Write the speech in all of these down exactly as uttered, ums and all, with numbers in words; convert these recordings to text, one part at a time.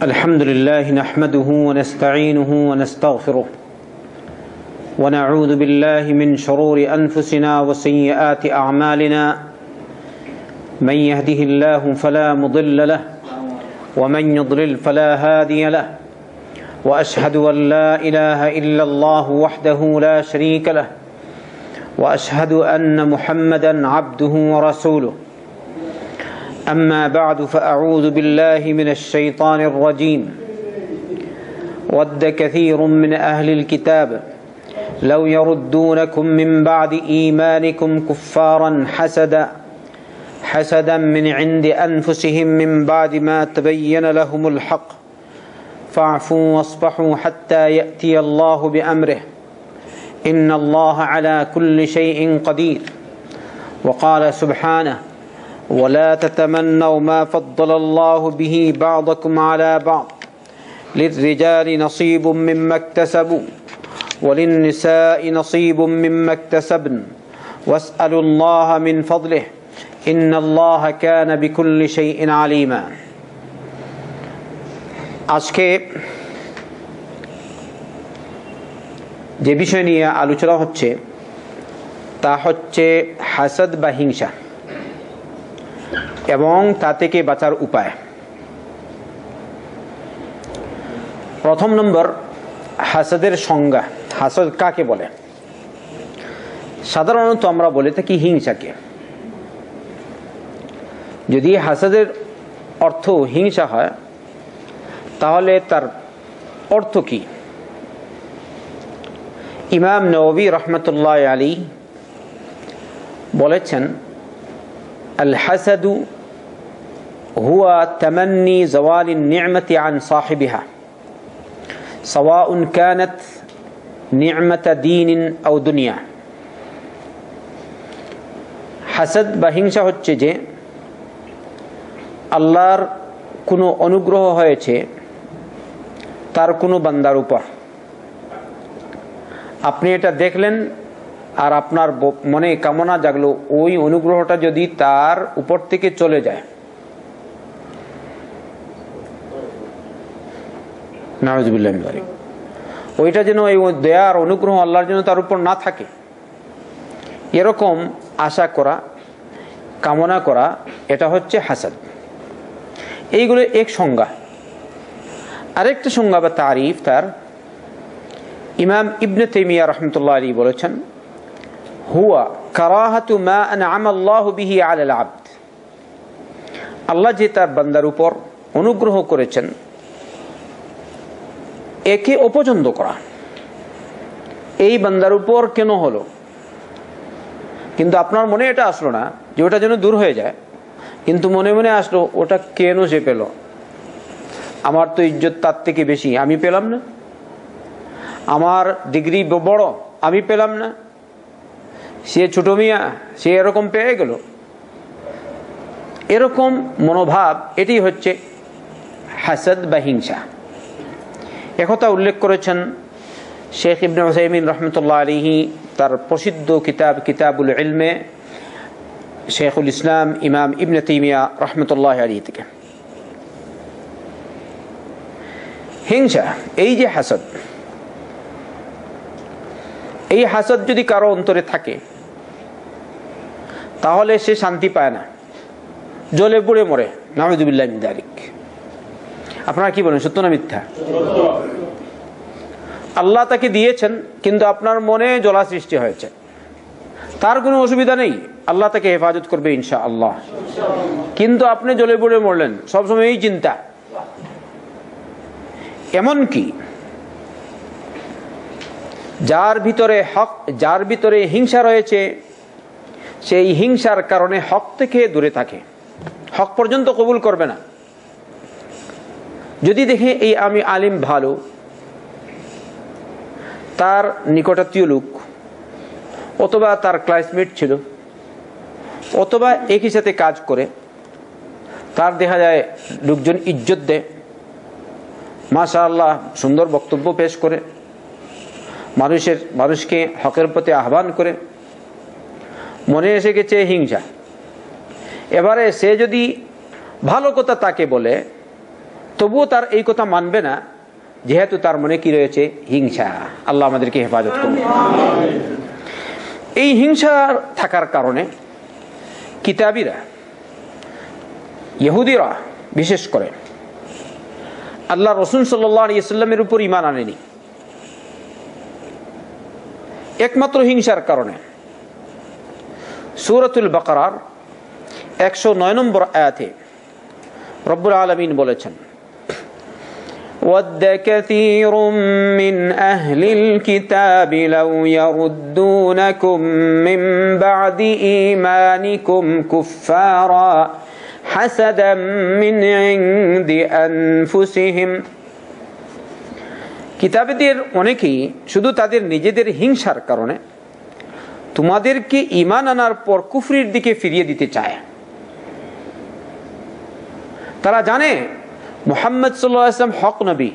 الحمد لله نحمده ونستعينه ونستغفره ونعوذ بالله من شرور أنفسنا وسيئات أعمالنا من يهده الله فلا مضل له ومن يضلل فلا هادي له وأشهد أن لا إله إلا الله وحده لا شريك له وأشهد أن محمدا عبده ورسوله أما بعد فأعوذ بالله من الشيطان الرجيم ود كثير من أهل الكتاب لو يردونكم من بعد إيمانكم كفارا حسدا حسدا من عند أنفسهم من بعد ما تبين لهم الحق فاعفوا واصفحوا حتى يأتي الله بأمره إن الله على كل شيء قدير وقال سبحانه ولا تتمنوا ما فضل الله به بعضكم على بعض للرجال نصيب مما اكتسبوا وللنساء نصيب مما اكتسبن واسألوا الله من فضله إن الله كان بكل شيء عليما আজকে যে বিষয় নিয়ে আলোচনা হচ্ছে তা হচ্ছে হাসাদ বা হিংসা এবং তা থেকে বাঁচার উপায়। প্রথম নম্বর, হাসাদের সংজ্ঞা। হাসাদ কাকে বলে? সাধারণত আমরা বলে থাকি হিংসাকে। যদি হাসাদের অর্থ হিংসা হয় তাহলে তার অর্থ কি? ইমাম নববী রহমতুল্লাহ আলাইহি বলেছেন, আল হাসাদু হুয়া তামান্নি জাওয়ালিন নি'মাতি আন সাহিবিহা সাওয়াউন কানাত নি'মাতা দীনিন আও দুনিয়া। হাসাদ বা হিংসা হচ্ছে যে আল্লাহর কোনো অনুগ্রহ হয়েছে তার কোনো বান্দার উপর, আপনি এটা দেখলেন আর আপনার মনে কামনা জাগলো ওই অনুগ্রহটা যদি তার উপর থেকে চলে যায়, নাউযুবিল্লাহ মিন যালিক, ওইটা যেন এই দয়ার অনুগ্রহ আল্লাহর জন্য তার উপর না থাকে, এরকম আশা করা, কামনা করা, এটা হচ্ছে হাসাদ। এইগুলো এক সংজ্ঞা। আরেকটা সংজ্ঞা বা তারিফ তার ইমাম ইবনে তাইমিয়া রাহমাতুল্লাহ আলাইহি বলেছেন, হুয়া কারাহাতু মা আনআমা আল্লাহু বিহি আলাল আবদ। আল্লাহ যে তার বান্দার উপর অনুগ্রহ করেছেন একে অপছন্দ করা। এই বান্দার উপর কেন হলো, কিন্তু আপনার মনে এটা আসলো না যে ওটা যেন দূর হয়ে যায়, কিন্তু মনে মনে আসলো ওটা কেন সে পেল, আমার তো ইজ্জত তার থেকে বেশি, আমি পেলাম না, আমার ডিগ্রি বড়, আমি পেলাম না, সে ছোট মিয়া, সে এরকম পেয়ে গেল। এরকম মনোভাব, এটি হচ্ছে হাসাদ বা হিংসা। একথা উল্লেখ করেছেন শেখ ইবনে উসাইমিন রহমতুল্লাহ আলাইহি তার প্রসিদ্ধ কিতাব কিতাবুল ইলমে, শেখুল ইসলাম ইমাম ইবনে তাইমিয়া রহমতুল্লাহ আলাইহি থেকে। হিংসা, এই যে হাসাদ, এই হাসাদ যদি কারো অন্তরে থাকে তাহলে সে শান্তি পায় না, জ্বলে পুড়ে মরে, নাউযুবিল্লাহ মিন যালিক। আপনারা কি বলেন, সত্য না মিথ্যা? আল্লাহ তাকে দিয়েছেন কিন্তু আপনার মনে জ্বলা সৃষ্টি হয়েছে, তার কোনো অসুবিধা নেই, আল্লাহ তাকে হেফাজত করবে ইনশাআল্লাহ, কিন্তু আপনি জ্বলে পুড়ে মরলেন, সবসময় এই চিন্তা। এমন কি যার ভিতরে হক, যার ভিতরে হিংসা রয়েছে, সেই হিংসার কারণে হক থেকে দূরে থাকে, হক পর্যন্ত কবুল করবে না। যদি দেখে এই আমি আলিম ভালো, তার নিকটাত্মীয় লোক অথবা তার ক্লাসমেট ছিল অথবা একই সাথে কাজ করে, তার দেখা যায় লোকজন ইজ্জত দেয়, মাশাআল্লাহ সুন্দর বক্তব্য পেশ করে, মানুষের মানুষকে হকের প্রতি আহ্বান করে, মনে এসে গেছে হিংসা। এবারে সে যদি ভালো কথা তাকে বলে তবুও তার এই কথা মানবে না, যেহেতু তার মনে কি রয়েছে? হিংসা। আল্লাহ আমাদেরকে হেফাজত করুন। এই হিংসা থাকার কারণে কিতাবীরা, ইহুদিরা বিশেষ করে আল্লাহ রসুল সাল্লাল্লাহু আলাইহি ওয়াসাল্লামের উপর ঈমান আনেনি একমাত্র হিংসার কারণে। সূরাতুল বাকারার একশো নয় নম্বর আয়াতে রব্বুল আলামিন বলেছেন, ওয়াদ্দা কাসীরুম মিন আহলিল কিতাবি লাউ ইয়ারুদ্দুনাকুম মিন বা'দি ঈমানিকুম কুফফারা হাসাদাম মিন ইনদি আনফুসিহিম। কিতাবীদের অনেকেই শুধু তাদের নিজেদের হিংসার কারণে তোমাদেরকে ঈমান আনার পর কুফরির দিকে ফিরিয়ে দিতে চায়। তারা জানে মুহাম্মদ সাল্লাল্লাহু আলাইহি ওয়াসাল্লাম হক নবী।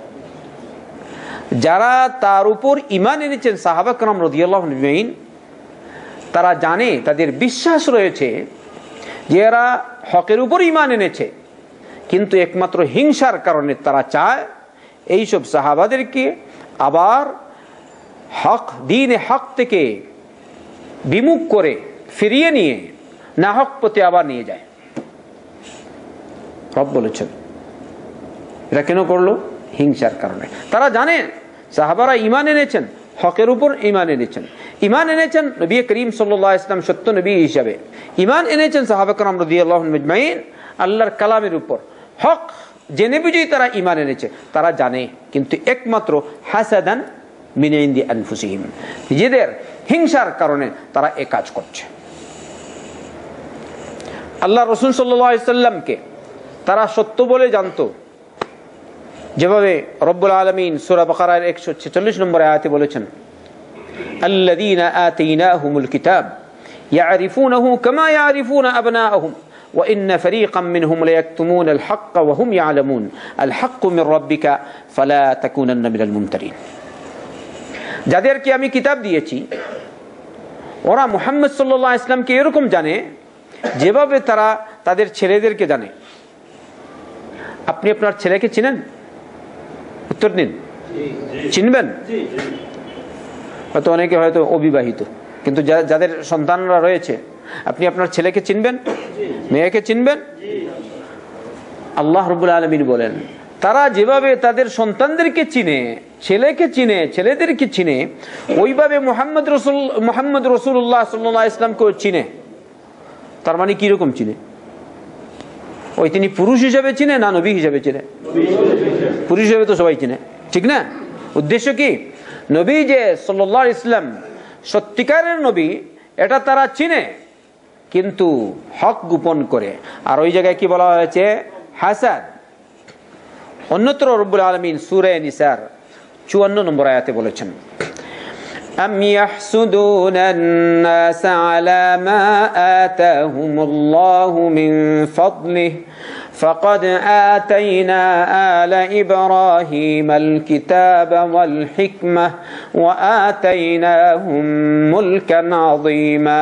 যারা তার উপর ঈমান এনেছেন সাহাবা کرام রাদিয়াল্লাহু আনহুম, তারা জানে, তাদের বিশ্বাস রয়েছে যে এরা হকের উপর ঈমান এনেছে, কিন্তু একমাত্র হিংসার কারণে তারা চায় এইসব সাহাবাদেরকে আবার হক দ্বীনে হক থেকে বিমুখ করে ফিরিয়ে নিয়ে না হক পথে আবার নিয়ে যায়। রব বলেছেন এটা কেন করলো? হিংসার কারণে। তারা জানেন সাহাবারা ঈমান এনেছেন, হকের উপর ঈমান এনেছেন, ঈমান এনেছেন নবী করিম সাল্লাল্লাহু আলাইহি ওয়াসাল্লাম সত্য নবী হিসাবে, ঈমান এনেছেন সাহাবা کرام রাদিয়াল্লাহু আনহুম আজমাইন আল্লাহর কালামের উপর। হক জেনে বুঝেই তারা ঈমান এনেছে, তারা জানে, কিন্তু একমাত্র হাসাদান মিন ইনদি আনফুসিহিম, নিজেদের হিংসার কারণে তারা এই কাজ করছে। আল্লাহ রাসূল সাল্লাল্লাহু আলাইহি ওয়াসাল্লামকে তারা সত্য বলে জানতো, যেভাবে রব্বুল আলামিন সূরা বাকারার একশো ছেচল্লিশ নম্বর আয়াতে বলেছেন, আল্লাযীনা আতাইনাহুমুল কিতাব ইয়ারিফুনাহু কামা ইয়ারিফুনা আবনাআহুম ওয়া ইন্না ফারীকাম মিনহুম লায়াকতুমুনাল হাক্কা ওয়া হুম ইয়ালামুন আল হাক্কু মির রাব্বিকা ফালা তাকুনান্না মিনাল মুমতারিন। যাদেরকে আমি কিতাব দিয়েছি ওরা মুহাম্মদ সাল্লাল্লাহু আলাইহি ওয়াসাল্লামকে এরকম জানে যেভাবে তারা তাদের ছেলেদেরকে জানে। আপনি আপনার ছেলেকে চিনেন? উত্তর দিন। চিনবেন? হয়তো অনেকে হয়তো অবিবাহিত, কিন্তু যাদের সন্তানরা রয়েছে, আপনি আপনার ছেলেকে চিনবেন? মেয়েকে চিনবেন? আল্লাহ রাব্বুল আলামিন বলেন তারা যেভাবে তাদের সন্তানদেরকে চিনে, ছেলেকে চিনে, ছেলেদেরকে চিনে, ওইভাবে মুহাম্মদ রাসূল মুহাম্মদ রাসূলুল্লাহ সাল্লাল্লাহু আলাইহি ওয়াসাল্লামকেও চিনে। তার মানে কি রকম চিনে? ওই তিনি পুরুষ হিসেবে চিনে না নবী হিসেবে চিনে? পুরুষ হিসেবে তো সবাই চিনে, ঠিক না? উদ্দেশ্য কি? নবী যে সাল্লাল্লাহু আলাইহি ওয়াসাল্লাম সত্যিকারের নবী এটা তারা চিনে, কিন্তু হক গোপন করে। আর ওই জায়গায় কি বলা হয়েছে? হাসাদ। অন্যত্র রব্বুল আলামিন সূরা নিসার চুয়ান্ন নম্বর আয়াতে বলেছেন, আম ইয়াহসুদুনান নাস আলা মা আতাহুমুল্লাহু মিন ফাদলিহি ফাকাদ আতাইনা আলা ইব্রাহিমাল কিতাবা ওয়াল হিকমাহ ওয়া আতাইনাহুম মুলকান আযীমা।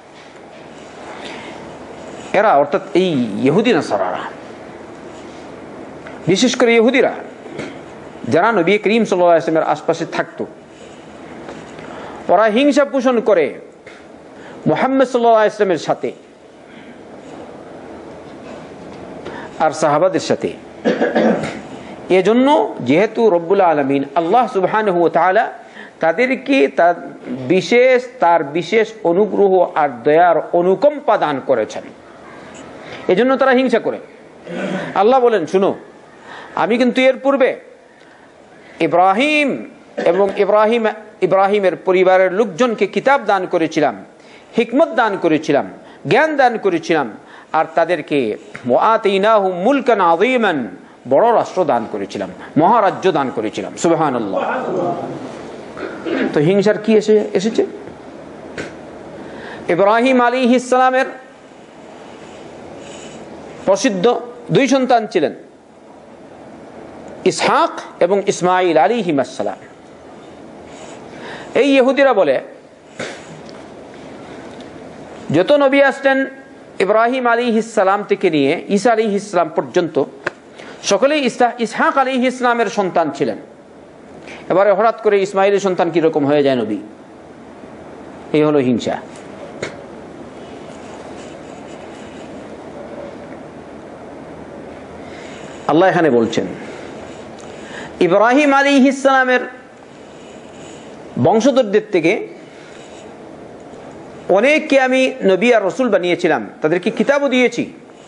এরা অর্থাৎ এই ইহুদি নাসারারা, বিশেষ করে ইহুদিরা যারা নবী করিম সাল্লাল্লাহু আলাইহি ওয়াসাল্লামের আশপাশে থাকতো, ওরা হিংসা পোষণ করে মুহাম্মদ সাল্লাল্লাহু আলাইহি ওয়াসাল্লামের সাথে আর সাহাবাদের সাথে। এজন্য যেহেতু রব্বুল আলামিন আল্লাহ সুবহানাহু ওয়া তাআলা তাদেরকে তার বিশেষ তার বিশেষ অনুগ্রহ আর দয়ার অনুকম্পা দান করেছেন, এজন্য তারা হিংসা করে। আল্লাহ বলেন, শুনো, আমি কিন্তু এর পূর্বে ইব্রাহিম এবং ইব্রাহিম ইব্রাহিমের পরিবারের লোকজনকে কিতাব দান করেছিলাম, হিকমত দান করেছিলাম, জ্ঞান দান করেছিলাম, আর তাদেরকে ওয়াতাইনাহুম মুলকান আযীমান, বড় রাষ্ট্র দান করেছিলাম, মহারাজ্য দান করেছিলাম। সুবহানাল্লাহ। তো হিংসার কি এসে এসেছে? ইব্রাহিম আলাইহিস সালামের প্রসিদ্ধ দুই সন্তান ছিলেন, ইসহাক এবং ইসমাইল আলাইহিস সালাম। এই ইহুদিরা বলে যত নবী আসলেন ইব্রাহিম আলাইহিস সালাম থেকে নিয়ে ঈসা আলাইহিস সালাম পর্যন্ত সকলেই ইসহাক আলাইহিস সালামের সন্তান ছিলেন। এবারে হঠাৎ করে ইসমাইলের সন্তান কিরকম হয়ে যায় নবী, এই হলো হিংসা। আল্লাহ এখানে বলছেন ইব্রাহিম আলাইহিস সালামের বংশধরদের থেকে অনেককে আমি নবী আর রসুল বানিয়েছিলাম, তাদেরকে কিতাবও দিয়েছি,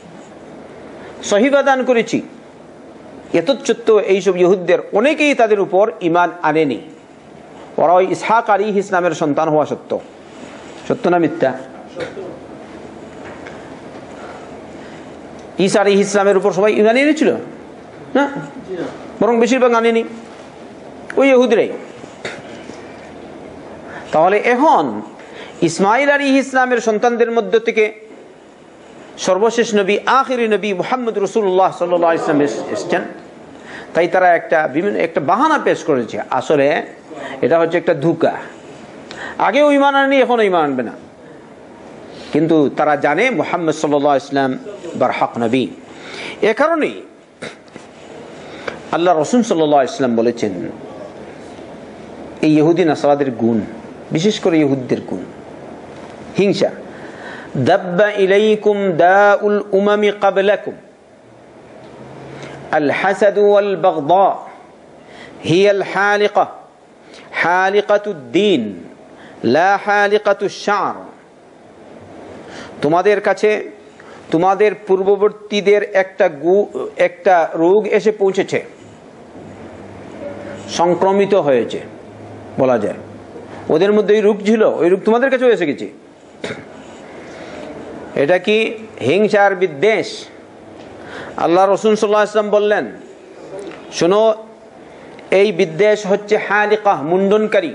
সহিফা দান করেছি। এতচ্ছত্ত্বেও এইসব ইহুদদের অনেকেই তাদের উপর ঈমান আনেনি। ওরা ওই ইসহাক আলাইহিস সালামের সন্তান হওয়া সত্য, সত্য না মিথ্যা? ঈসা আলাইহিস সালামের উপর সবাই ঈমান এনেছিল না, বরং বেশিরভাগ আনেনি ওই ইহুদিরাই। তাহলে এখন ইসমাইল আলাইহিস সালামের সন্তানদের মধ্য থেকে সর্বশেষ নবী আখিরি নবী মুহাম্মদ রাসূলুল্লাহ সাল্লাল্লাহু আলাইহি ওয়াসাল্লাম এসেছেন, তাই তারা একটা বিভিন্ন একটা বাহানা পেশ করেছে। আসলে এটা হচ্ছে একটা ধোঁকা। আগেও ঈমান আনেনি, এখনো ঈমান আনবে না, কিন্তু তারা জানে মুহাম্মদ সাল্লাল্লাহু আলাইহি ওয়াসাল্লাম বারহাক নবী। এ কারণেই আল্লাহ রাসূল সাল্লাল্লাহু আলাইহি ওয়াসাল্লাম বলেছেন এই ইহুদি নাসারাদের গুণ, বিশেষ করে ইহুদদের গুণ হিংসা। দাব্বা ইলাইকুম দাউল উমামি ক্বাবলাকুম আল হাসাদ ওয়াল বাগদা হিয়াল হালিকা হালিকাতুদ দ্বীন লা হালিকাতুশ শা'r। তোমাদের কাছে তোমাদের পূর্ববর্তীদের একটা একটা রোগ এসে পৌঁছেছে, সংক্রমিত হয়েছে বলা যায়। ওদের মধ্যে ওই রোগ ছিল, ওই রোগ তোমাদের কাছেও এসে গেছে। এটা কি হিংসার বিদ্বেষ? আল্লাহ রাসূল সাল্লাল্লাহু আলাইহি ওয়াসাল্লাম বললেন, শোনো এই বিদ্বেষ হচ্ছে হালিকা, মুন্ডনকারী।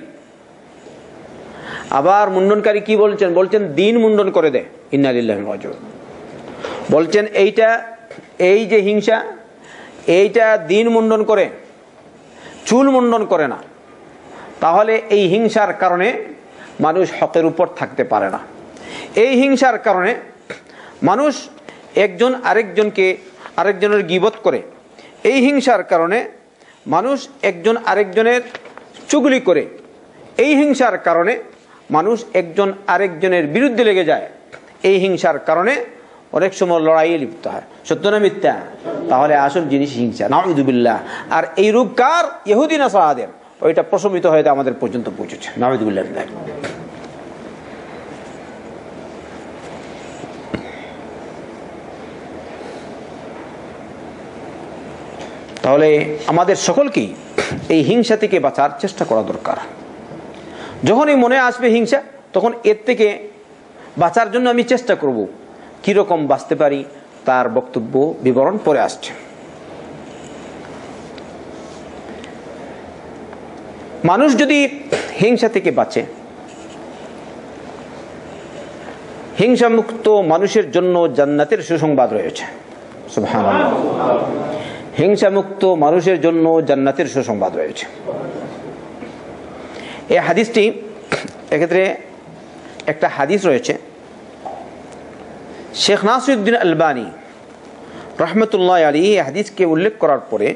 আবার মুন্ডনকারী কি বলছেন? বলছেন দিন মুন্ডন করে দেয়। ইন্না লিল্লাহি ওয়া ইন্না ইলাইহি রাজিউন। বলছেন এইটা এই যে হিংসা, এইটা দিন মুন্ডন করে, চুল মুন্ডন করে না। তাহলে এই হিংসার কারণে মানুষ হকের উপর থাকতে পারে না। এই হিংসার কারণে মানুষ একজন আরেকজনকে আরেকজনের গীবত করে। এই হিংসার কারণে মানুষ একজন আরেকজনের চুগলি করে। এই হিংসার কারণে মানুষ একজন আরেকজনের বিরুদ্ধে লেগে যায়। এই হিংসার কারণে অনেক সময় লড়াইয়ে লিপ্ত হয়। সত্য না মিথ্যা? তাহলে আসল জিনিস হিংসা, নাউযুবিল্লাহ। আর এই রূপ কার? ইহুদি নাসারাদের। ওইটা প্রশমিত হয়ে আমাদের পর্যন্ত পৌঁছেছে। নাউযুবিল্লাহ। তাহলে আমাদের সকলকেই এই হিংসা থেকে বাঁচার চেষ্টা করা দরকার। যখনই মনে আসবে হিংসা, তখন এর থেকে বাঁচার জন্য আমি চেষ্টা করব। কিরকম বাঁচতে পারি তার বক্তব্য বিবরণ পরে আসছে। মানুষ যদি হিংসা থেকে বাঁচে, হিংসা মুক্ত মানুষের জন্য জান্নাতের সুসংবাদ রয়েছে। সুবহানাল্লাহ। হিংসা মুক্ত মানুষের জন্য জান্নাতের সুসংবাদ রয়েছে। এই হাদিসটি, এক্ষেত্রে একটা হাদিস রয়েছে, শেখ নাসিরউদ্দিন আলবানী রহমতুল্লাহ আলাইহি এই হাদিসকে উল্লেখ করার পরে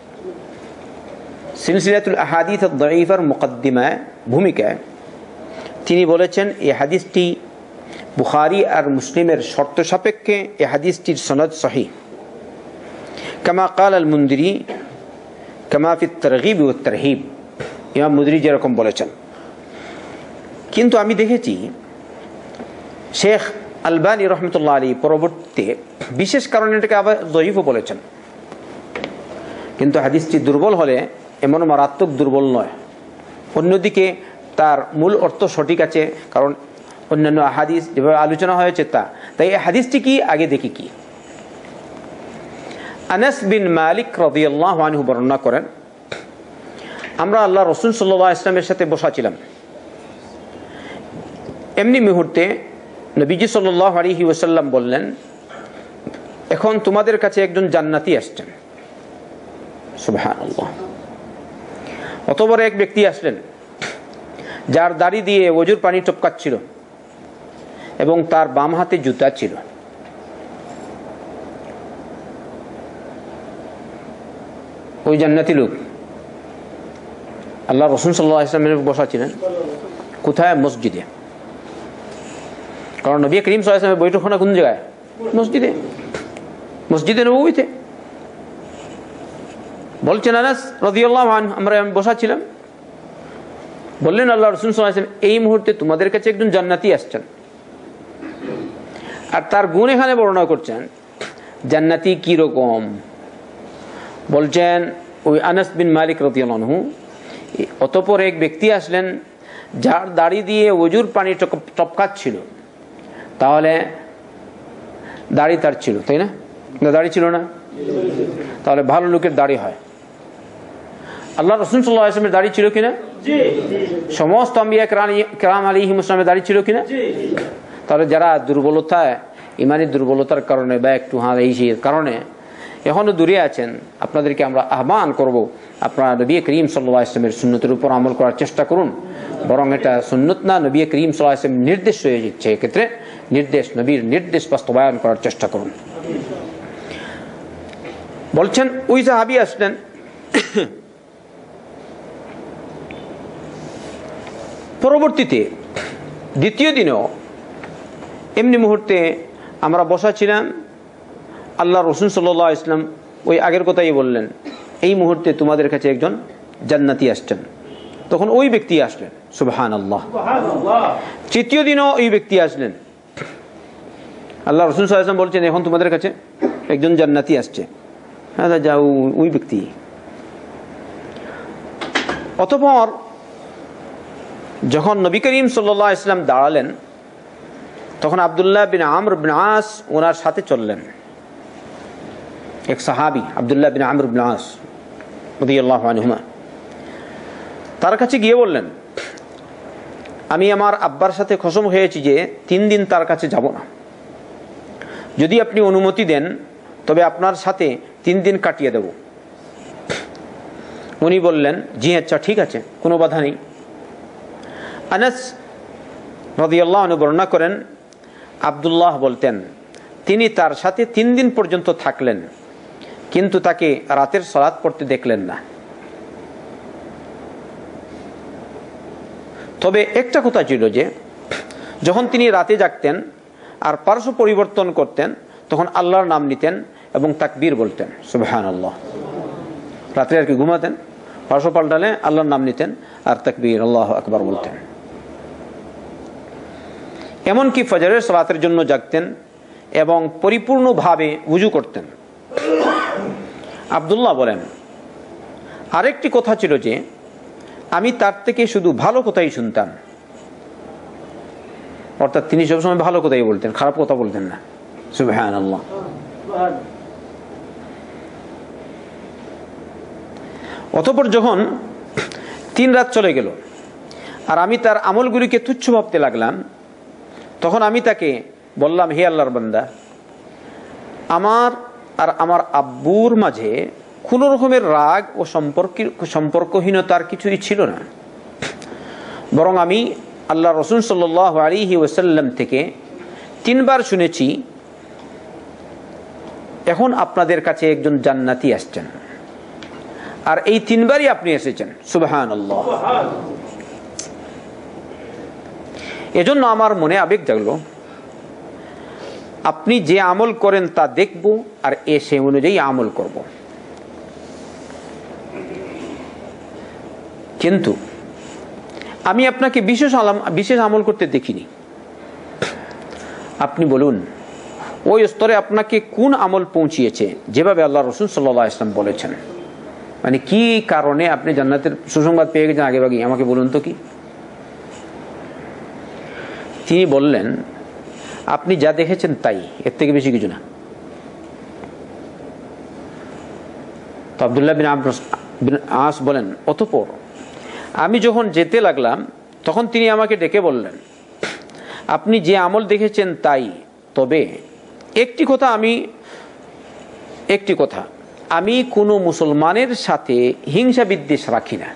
সিলসিলাতুল আহাদিস আদ-দাঈফার মুকদ্দিমায় ভূমিকায় তিনি বলেছেন এই হাদিসটি বুখারী আর মুসলিমের শর্ত সাপেক্ষে এই হাদিসটির সনদ সহিহ। কামা কাল আল মুনদিরি কামা ফি তারগীব ওয়াত তারহিব। ইমাম মুনদিরি যেরকম বলেছেন। কিন্তু আমি দেখেছি শেখ আলবানী রহমতুল্লাহ আলাইহি পরবর্তীতে বিশেষ কারণে এটাকে আবার যঈফও বলেছেন। কিন্তু হাদিসটি দুর্বল হলে এমন মারাত্মক দুর্বল নয়। অন্যদিকে তার মূল অর্থ সঠিক আছে, কারণ অন্যান্য হাদিস যেভাবে আলোচনা হয়েছে তা। তাই এই হাদিসটি কি আগে দেখি কি। আনাস বিন মালিক রাদিয়াল্লাহু আনহু বর্ণনা করেন, আমরা আল্লাহ রাসূল সাল্লাল্লাহু আলাইহি ওয়াসাল্লামের সাথে বসা ছিলাম। এমনি মুহূর্তে নবীজি সাল্লাল্লাহু আলাইহি ওয়াসাল্লাম বললেন, এখন তোমাদের কাছে একজন জান্নাতি আসছেন। সুবহানাল্লাহ। অতবড় এক ব্যক্তি আসলেন যার দাড়ি দিয়ে ওযুর পানি টপকাচ্ছিল এবং তার বাম হাতে জুতা ছিল। ওই জান্নাতি লোক আল্লাহ রাসূল সাল্লাল্লাহু আলাইহি ওয়াসাল্লামের বসা ছিলেন কোথায়? মসজিদে। কারণ নবী করিম সাল্লাল্লাহু আলাইহি ওয়াসাল্লামের বৈঠকখানা কোন জায়গায়? মসজিদে, মসজিদে নববীতে। বলছেন আনাস রাদিয়াল্লাহু আনহু, আমরা বসা ছিলাম, বললেন আল্লাহ রাসূল সাল্লাল্লাহু আলাইহি ওয়াসাল্লাম, এই মুহূর্তে তোমাদের কাছে একজন জান্নাতি আসছেন। আর তার গুণ এখানে বর্ণনা করছেন, জান্নাতি কি রকম। বলছেন ওই আনাস বিন মালিক রাদিয়াল্লাহু আনহু, অতঃপর এক ব্যক্তি আসলেন যার দাড়ি দিয়ে ওযুর পানি টপকাচ্ছিল। তাহলে দাড়ি তার ছিল, তাই না? দাড়ি ছিল না? তাহলে ভালো লোকের দাড়ি হয়। আল্লাহ রাসূল সাল্লাল্লাহু আলাইহি ওয়াসাল্লামের দাড়ি ছিল কিনা? জি। সমস্ত আম্বিয়া কিরাম আলাইহিমুস সালামের দাড়ি ছিল কিনা? জি। তাহলে যারা দুর্বলতায়, ইমানি দুর্বলতার কারণে বা একটু হ্যাঁ এই কারণে এখনো দূরে আছেন, আপনাদেরকে আমরা আহ্বান করব, আপনারা নবী করিম সাল্লাল্লাহু আলাইহি ওয়াসাল্লামের সুন্নতের উপর আমল করার চেষ্টা করুন। বরং এটা সুন্নত না, নবী করিম সাল্লাল্লাহু আলাইহি ওয়াসাল্লামের নির্দেশ হয়ে যাচ্ছে। এক্ষেত্রে নির্দেশ, নবীর নির্দেশ বাস্তবায়ন করার চেষ্টা করুন। বলছেন ওই সাহাবী আসলেন, পরবর্তীতে দ্বিতীয় দিনেও এমনি মুহূর্তে আমরা বসা ছিলাম, আল্লাহ রাসূল সাল্লাল্লাহু আলাইহি ওয়াসাল্লাম ওই আগের কথাই বললেন, এই মুহূর্তে তোমাদের কাছে একজন জান্নাতি আসছেন। তখন ওই ব্যক্তি আসলেন, সুবহানাল্লাহ। তৃতীয় দিনও ওই ব্যক্তি আসলেন, আল্লাহ রাসূল সাল্লাল্লাহু আলাইহি ওয়াসাল্লাম বলছেন, এখন তোমাদের কাছে একজন জান্নাতি আসছে। হ্যাঁ, যাও ওই ব্যক্তি। অতঃপর যখন নবী করিম সাল্লাল্লাহু আলাইহি ওয়াসাল্লাম দাঁড়ালেন, তখন আব্দুল্লাহ বিন আমর বিন আস ওনার সাথে চললেন। এক সাহাবী আব্দুল্লাহ বিন আমর বিন আস রাদিয়াল্লাহু আনহুমা, তার কাছে গিয়ে বললেন, আমি আমার আব্বার সাথে কসম হয়েছি যে তিন দিন তার কাছে যাব না। যদি আপনি অনুমতি দেন তবে আপনার সাথে তিন দিন কাটিয়ে দেব। উনি বললেন, জি আচ্ছা ঠিক আছে, কোনো বাধা নেই। আনাস রাদিয়াল্লাহু আনহু বর্ণনা করেন, আব্দুল্লাহ বলতেন, তিনি তার সাথে তিন দিন পর্যন্ত থাকলেন, কিন্তু তাকে রাতের সালাত পড়তে দেখলেন না। তবে একটা কথা ছিল যে যখন তিনি রাতে জাগতেন আর পার্শ্ব পরিবর্তন করতেন, তখন আল্লাহর নাম নিতেন এবং তাকবীর বলতেন, সুবহানাল্লাহ। রাত্রে আর কি ঘুমাতেন, পার্শ্ব পাল্টালে আল্লাহর নাম নিতেন আর তাকবীর, আল্লাহু আকবার বলতেন। এমনকি ফজরের সালাতের জন্য জাগতেন এবং পরিপূর্ণভাবে ওযু করতেন। আব্দুল্লাহ বলেন, আরেকটি কথা ছিল যে আমি তার থেকে শুধু ভালো কথাই শুনতাম। অর্থাৎ তিনি সবসময় ভালো কথাই বলতেন, খারাপ কথা বলতেন না, সুবহানাল্লাহ। অতঃপর যখন তিন রাত চলে গেল আর আমি তার আমলগুলিকে তুচ্ছ ভাবতে লাগলাম, তখন আমি তাকে বললাম, হে আল্লাহর বান্দা, আমার আর আমার আব্বুর মাঝে কোন রকমের রাগ ও সম্পর্কহীনতার কিছুই ছিল না, বরং আমি আল্লাহ রাসূল সাল্লাল্লাহু আলাইহি ওয়াসাল্লাম থেকে তিনবার শুনেছি, এখন আপনাদের কাছে একজন জান্নাতি আসছেন, আর এই তিনবারই আপনি এসেছেন, সুবহানাল্লাহ। এজন্য আমার মনে আবেগ জাগলো, আপনি যে আমল করেন তা দেখব আর এ সে অনুযায়ী আমল করব। কিন্তু আমি আপনাকে বিশেষ বিশেষ আমল করতে দেখিনি। আপনি বলুন, ওই স্তরে আপনাকে কোন আমল পৌঁছিয়েছে যেভাবে আল্লাহ রাসূল সাল্লাল্লাহু আলাইহি ওয়াসাল্লাম বলেছেন? মানে কি কারণে আপনি জান্নাতের সুসংবাদ পেয়ে গেছেন আগে ভাগে, আমাকে বলুন তো কি? তিনি বললেন, আপনি যা দেখেছেন তাই, এর থেকে বেশি কিছু না। তো আব্দুল্লাহ বিন আমর বিন আস বলেন, অতঃপর আমি যখন যেতে লাগলাম তখন তিনি আমাকে ডেকে বললেন, আপনি যে আমল দেখেছেন তাই, তবে একটি কথা আমি একটি কথা আমি কোনো মুসলমানের সাথে হিংসা বিদ্বেষ রাখি না।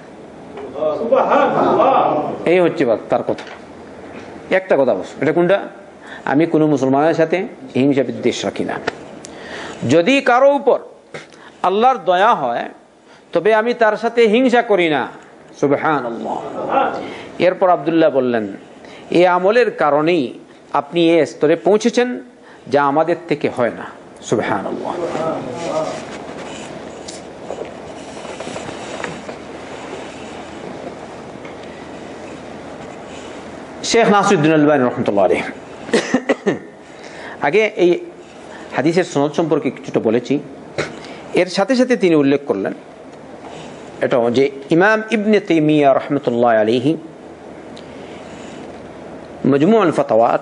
এই হচ্ছে তার কথা, একটা কথা বস, এটা কোনটা? আমি কোনো মুসলমানের সাথে হিংসা বিদ্বেষ রাখি না। যদি কারো উপর আল্লাহর দয়া হয় তবে আমি তার সাথে হিংসা করি না। সুবহানাল্লাহ। এরপর আব্দুল্লাহ বললেন, এই আমলের কারণেই আপনি এই স্তরে পৌঁছেছেন যা আমাদের থেকে হয় না। সুবহানাল্লাহ। শেখ নাসিরুদ্দিন আলবানী রাহমাতুল্লাহ আলাইহি আগে এই হাদিসের সনদ সম্পর্কে কিছুটা বলেছি, এর সাথে সাথে তিনি উল্লেখ করলেন এটা যে ইমাম ইবনে তাইমিয়া রাহমাতুল্লাহ আলাইহি মজমুউল ফাতাওয়ার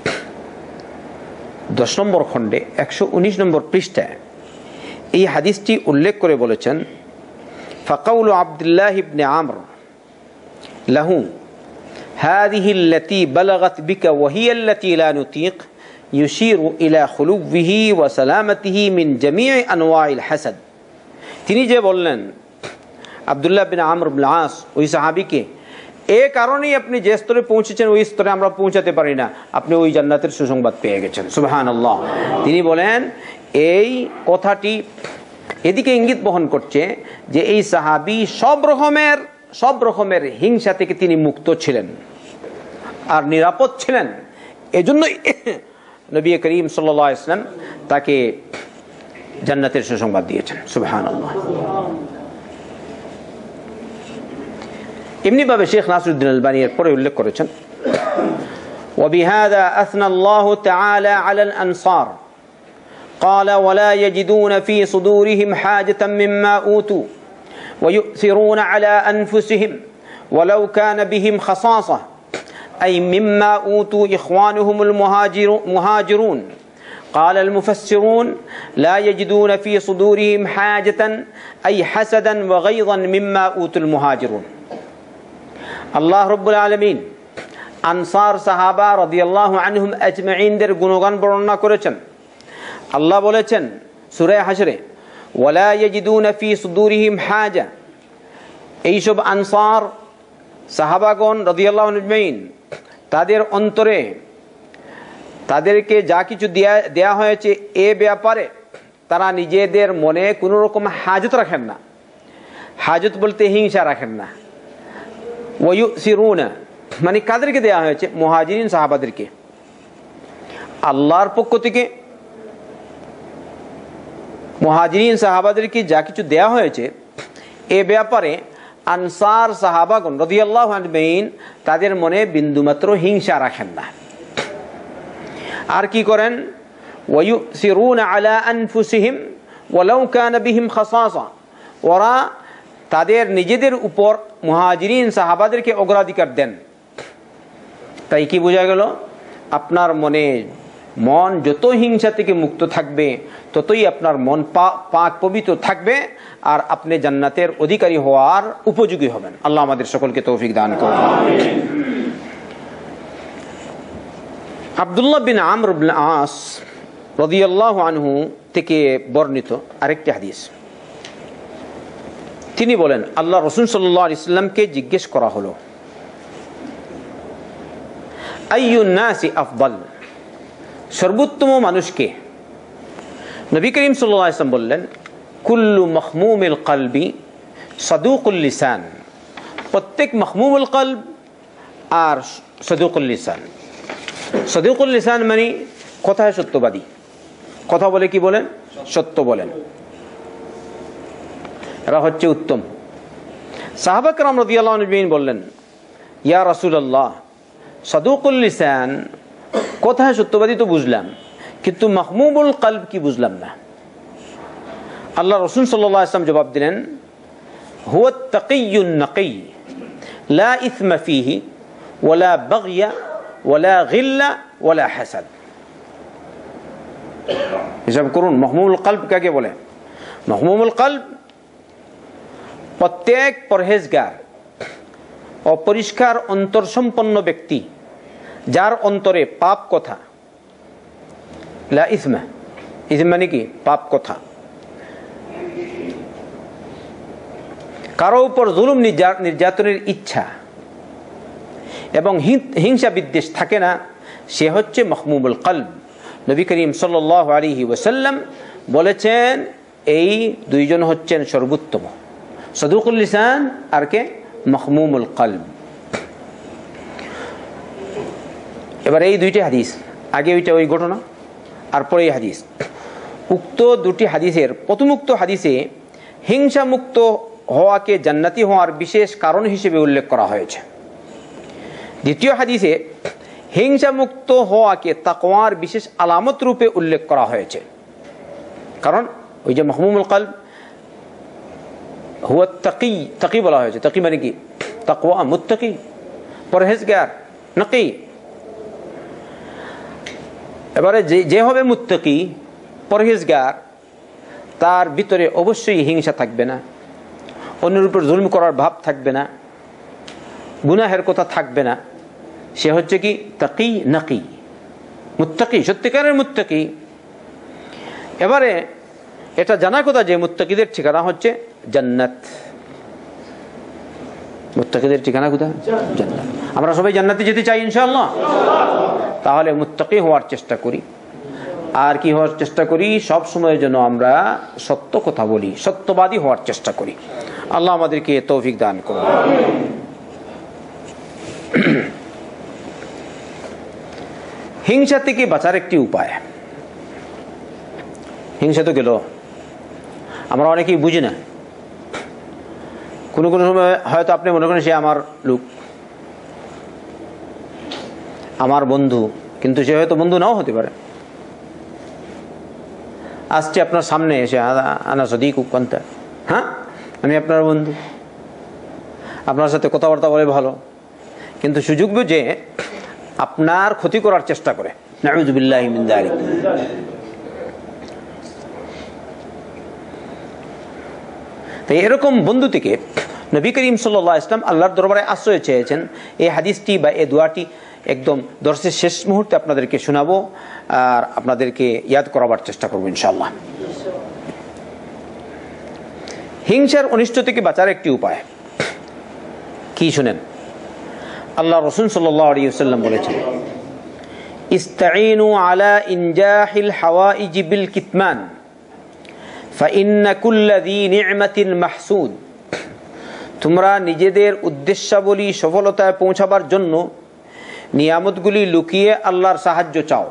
দশ নম্বর খণ্ডে একশো উনিশ নম্বর পৃষ্ঠায় এই হাদিসটি উল্লেখ করে বলেছেন, ফাকাউলু আব্দুল্লাহ ইবনে আমর লাহু হাযিহি আল্লাতী বালাগাত বিকা ওয়া হিয়া আল্লাতী লা নুতিক ইউশিরু ইলা খুলুবিহি ওয়া সালামাতিহি মিন জামিই আনওয়াইল হাসাদ। তিনি যে বললেন আব্দুল্লাহ বিন আমর ইবনে আস ওই সাহাবীকে, এই কারণেই আপনি যে স্তরে পৌঁছেছেন ওই স্তরে আমরা পৌঁছাতে পারি না, আপনি ওই জান্নাতের সুসংবাদ পেয়ে গেছেন। সুবহানাল্লাহ। তিনি বলেন এই কথাটি এদিকে ইঙ্গিত বহন করছে যে এই সাহাবী সব রকমের সব রকমের হিংসা থেকে তিনি মুক্ত ছিলেন আর নিরাপদ ছিলেন। এজন্যই নবী করিম সাল্লাল্লাহু আলাইহি ওয়াসাল্লাম তাকে জান্নাতের সুসংবাদ দিয়েছেন। সুবহানাল্লাহ। এমনি ভাবে শেখ নাসিরুদ্দিন আলবানী এর পরে উল্লেখ করেছেন, وبهذا أثنى الله تعالى على الأنصار قال ولا يجدون في صدورهم حاجة مما أوتوا ويؤثرون على أنفسهم ولو كان بهم خصاصة أي مما أوتوا إخوانهم المهاجرون. قال المفسرون لا يجدون في صدورهم حاجة أي حسدا وغيظا مما أوتوا المهاجرون. আল্লাহ রব্বুল আলামিন আনসার সাহাবা রাদিয়াল্লাহু আনহুম আজমাইনদের গুণগান বর্ণনা করেছেন। আল্লাহ বলেছেন সূরা হাশরে, ওয়ালা ইয়াজিদুনা ফি সুদুরিহিম হাজা, এইসব আনসার সাহাবাগণ রাদিয়াল্লাহু আজমাইন তাদের অন্তরে তাদেরকে যা কিছু দেয়া দেয়া হয়েছে এ ব্যাপারে তারা নিজেদের মনে কোনো রকম হাজত রাখেন না। হাজত বলতে হিংসা রাখেন না। ওয়ায়ুসিরুনা মানে কাদেরকে দেয়া হয়েছে? মুহাজিরিন সাহাবাদেরকে। আল্লাহর পক্ষ থেকে মুহাজিরিন সাহাবাদেরকে যা কিছু দেয়া হয়েছে এ ব্যাপারে আনসার সাহাবাগণ রাদিয়াল্লাহু আনহুম তাদের মনে বিন্দুমাত্র হিংসা রাখেন না। আর কি করেন? ওয়ায়ুসিরুনা আলা আনফুসিহিম ওয়ালাউ কানা বিহিম খাসাসা, ওরা তাদের নিজেদের উপর মুহাজিরিন সাহাবাদেরকে অগ্রাধিকার দেন। তাই কি বোঝা গেল? আপনার মনে মন যত হিংসা থেকে মুক্ত থাকবে ততই আপনার মন পাক পবিত্র থাকবে আর আপনি জান্নাতের অধিকারী হওয়ার উপযোগী হবেন। আল্লাহ আমাদের সকলকে তৌফিক দান করুন। আব্দুল্লাহ বিন আমর ইবনে আস রাদিয়াল্লাহু আনহু থেকে বর্ণিত আরেকটি হাদিস, তিনি বলেন আল্লাহ রাসূল সাল্লাল্লাহু আলাইহি ওয়াসাল্লামকে জিজ্ঞেস করা হলো, আইয়ুন নাসি আফদাল, সর্বোত্তম মানুষকে? নবী করিম সাল্লাল্লাহু আলাইহি ওয়াসাল্লাম বললেন, কুল্লু মাখমুমিল কলবি সাদুকুল লিসান, প্রত্যেক মাখমুমুল কলব আর সাদুকুল লিসান। সাদুকুল লিসান মানে কথায় সত্যবাদী, কথা বলে কি বলেন? সত্য বলেন, এরা হচ্ছে উত্তম। সাহাবা কেরাম রাদিয়াল্লাহু আনহুম বললেন, ইয়া রাসূলুল্লাহ, সাদুকুল লিসান কথায় সত্যবাদী তো বুঝলাম, কিন্তু মাহমুমুল কলব কি বুঝলাম না। আল্লাহ রাসূল সাল্লাল্লাহু আলাইহি ওয়াসাল্লাম জবাব দিলেন, হুয়া তাকিয়ুন নাকি লা ইসমা ফিহি ওয়ালা বাগয়া ওয়ালা গিল্লা ওয়ালা হাসাদ। হিসাব করুন মাহমুমুল কলব কাকে বলে? মাহমুমুল কলব প্রত্যেক পরহেজগার অপরিষ্কার অন্তর সম্পন্ন ব্যক্তি যার অন্তরে পাপ কথা, লা ইসমা, ইসম মানে কি? পাপ কথা, কারো উপর জুলুম নির্যাতনের ইচ্ছা এবং হিংসা বিদ্বেষ থাকে না, সে হচ্ছে মাহমুমুল কলব। নবী করিম সাল্লাল্লাহু আলাইহি ওয়াসাল্লাম বলেছেন এই দুইজন হচ্ছেন সর্বোত্তম। সদুকুল লিসান আর কে মাখমুমুল কলব। এবার এই দুইটি হাদিস, আগে ওইটা ওই ঘটনা আর পরে এই হাদিস, উক্ত দুটি হাদিসের প্রথমোক্ত হাদিসে হিংসা মুক্ত হওয়াকে জান্নাতি হওয়ার বিশেষ কারণ হিসেবে উল্লেখ করা হয়েছে। দ্বিতীয় হাদিসে হিংসা মুক্ত হওয়াকে তাকওয়ার বিশেষ আলামত রূপে উল্লেখ করা হয়েছে। কারণ ওই যে মাহমুমুল কলব হুয়া তাকি, তাকি বলা হয়েছে। তাকি মানে কি? তাকওয়া, মুত্তাকি, পরহেজগার, নাকি। এবারে যে যে হবে মুত্তাকি, পরহেজগার, তার ভিতরে অবশ্যই হিংসা থাকবে না, অন্যের উপর জুলম করার ভাব থাকবে না, গুনাহের কথা থাকবে না। সে হচ্ছে কি তাকি, নাকি, মুত্তাকি, সত্যিকারের মুত্তাকি। এবারে এটা জানা কথা যে মুত্তাকিদের ঠিকানা হচ্ছে জান্নাত। মুত্তাকিদের ঠিকানা কোথায়? জান্নাত। আমরা সবাই জান্নাতে যেতে চাই ইনশাআল্লাহ। তাহলে মুত্তাকি হওয়ার চেষ্টা করি। আর কি হওয়ার চেষ্টা করি? সব সময়ের জন্য আমরা সত্য কথা বলি, সত্যবাদী হওয়ার চেষ্টা করি। আল্লাহ আমাদেরকে তৌফিক দান করুন। হিংসা থেকে বাঁচার একটি উপায়। হিংসা তো গেল, আমরা অনেকেই বুঝি না। কোনো কোনো সময় হয়তো আপনি মনে করেন সে আমার লোক, আমার বন্ধু, কিন্তু সে হয়তো বন্ধু নাও হতে পারে। আসছে আপনার সামনে এসে, আনা সদিক কোনটা, হ্যাঁ আমি আপনার বন্ধু, আপনার সাথে কথাবার্তা বলে ভালো, কিন্তু সুযোগ বুঝে আপনার ক্ষতি করার চেষ্টা করে। নাউযুবিল্লাহি মিন যালিক। তাই এরকম বন্ধু থেকে নবী করিম সাল্লাল্লাহু আলাইহি ওয়াসাল্লাম আল্লাহর দরবারে আশ্রয় চেয়েছেন। এই হাদিসটি বা এই দোয়াটি একদম দর্শের শেষ মুহূর্তে আপনাদেরকে শোনাবো আর আপনাদেরকে ইয়াদ করাবার চেষ্টা করবো ইনশাআল্লাহ। হিংসার অনিষ্ট থেকে বাঁচার একটি উপায় কি শুনেন। আল্লাহ রাসূল সাল্লাল্লাহু আলাইহি ওয়াসাল্লাম বলেছেন, ইস্তাঈনু আলা ইনজাহিল হাওয়াইজ বিল কিতমান ফাইন্না কুল্লা যী নি'মাতিন মাহসুদ। তোমরা নিজেদের উদ্দেশ্যাবলী সফলতায় পৌঁছাবার জন্য নিয়ামতগুলি লুকিয়ে আল্লাহর সাহায্য চাও,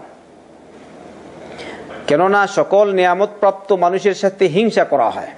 কেননা সকল নিয়ামত প্রাপ্ত মানুষের সাথে হিংসা করা হয়।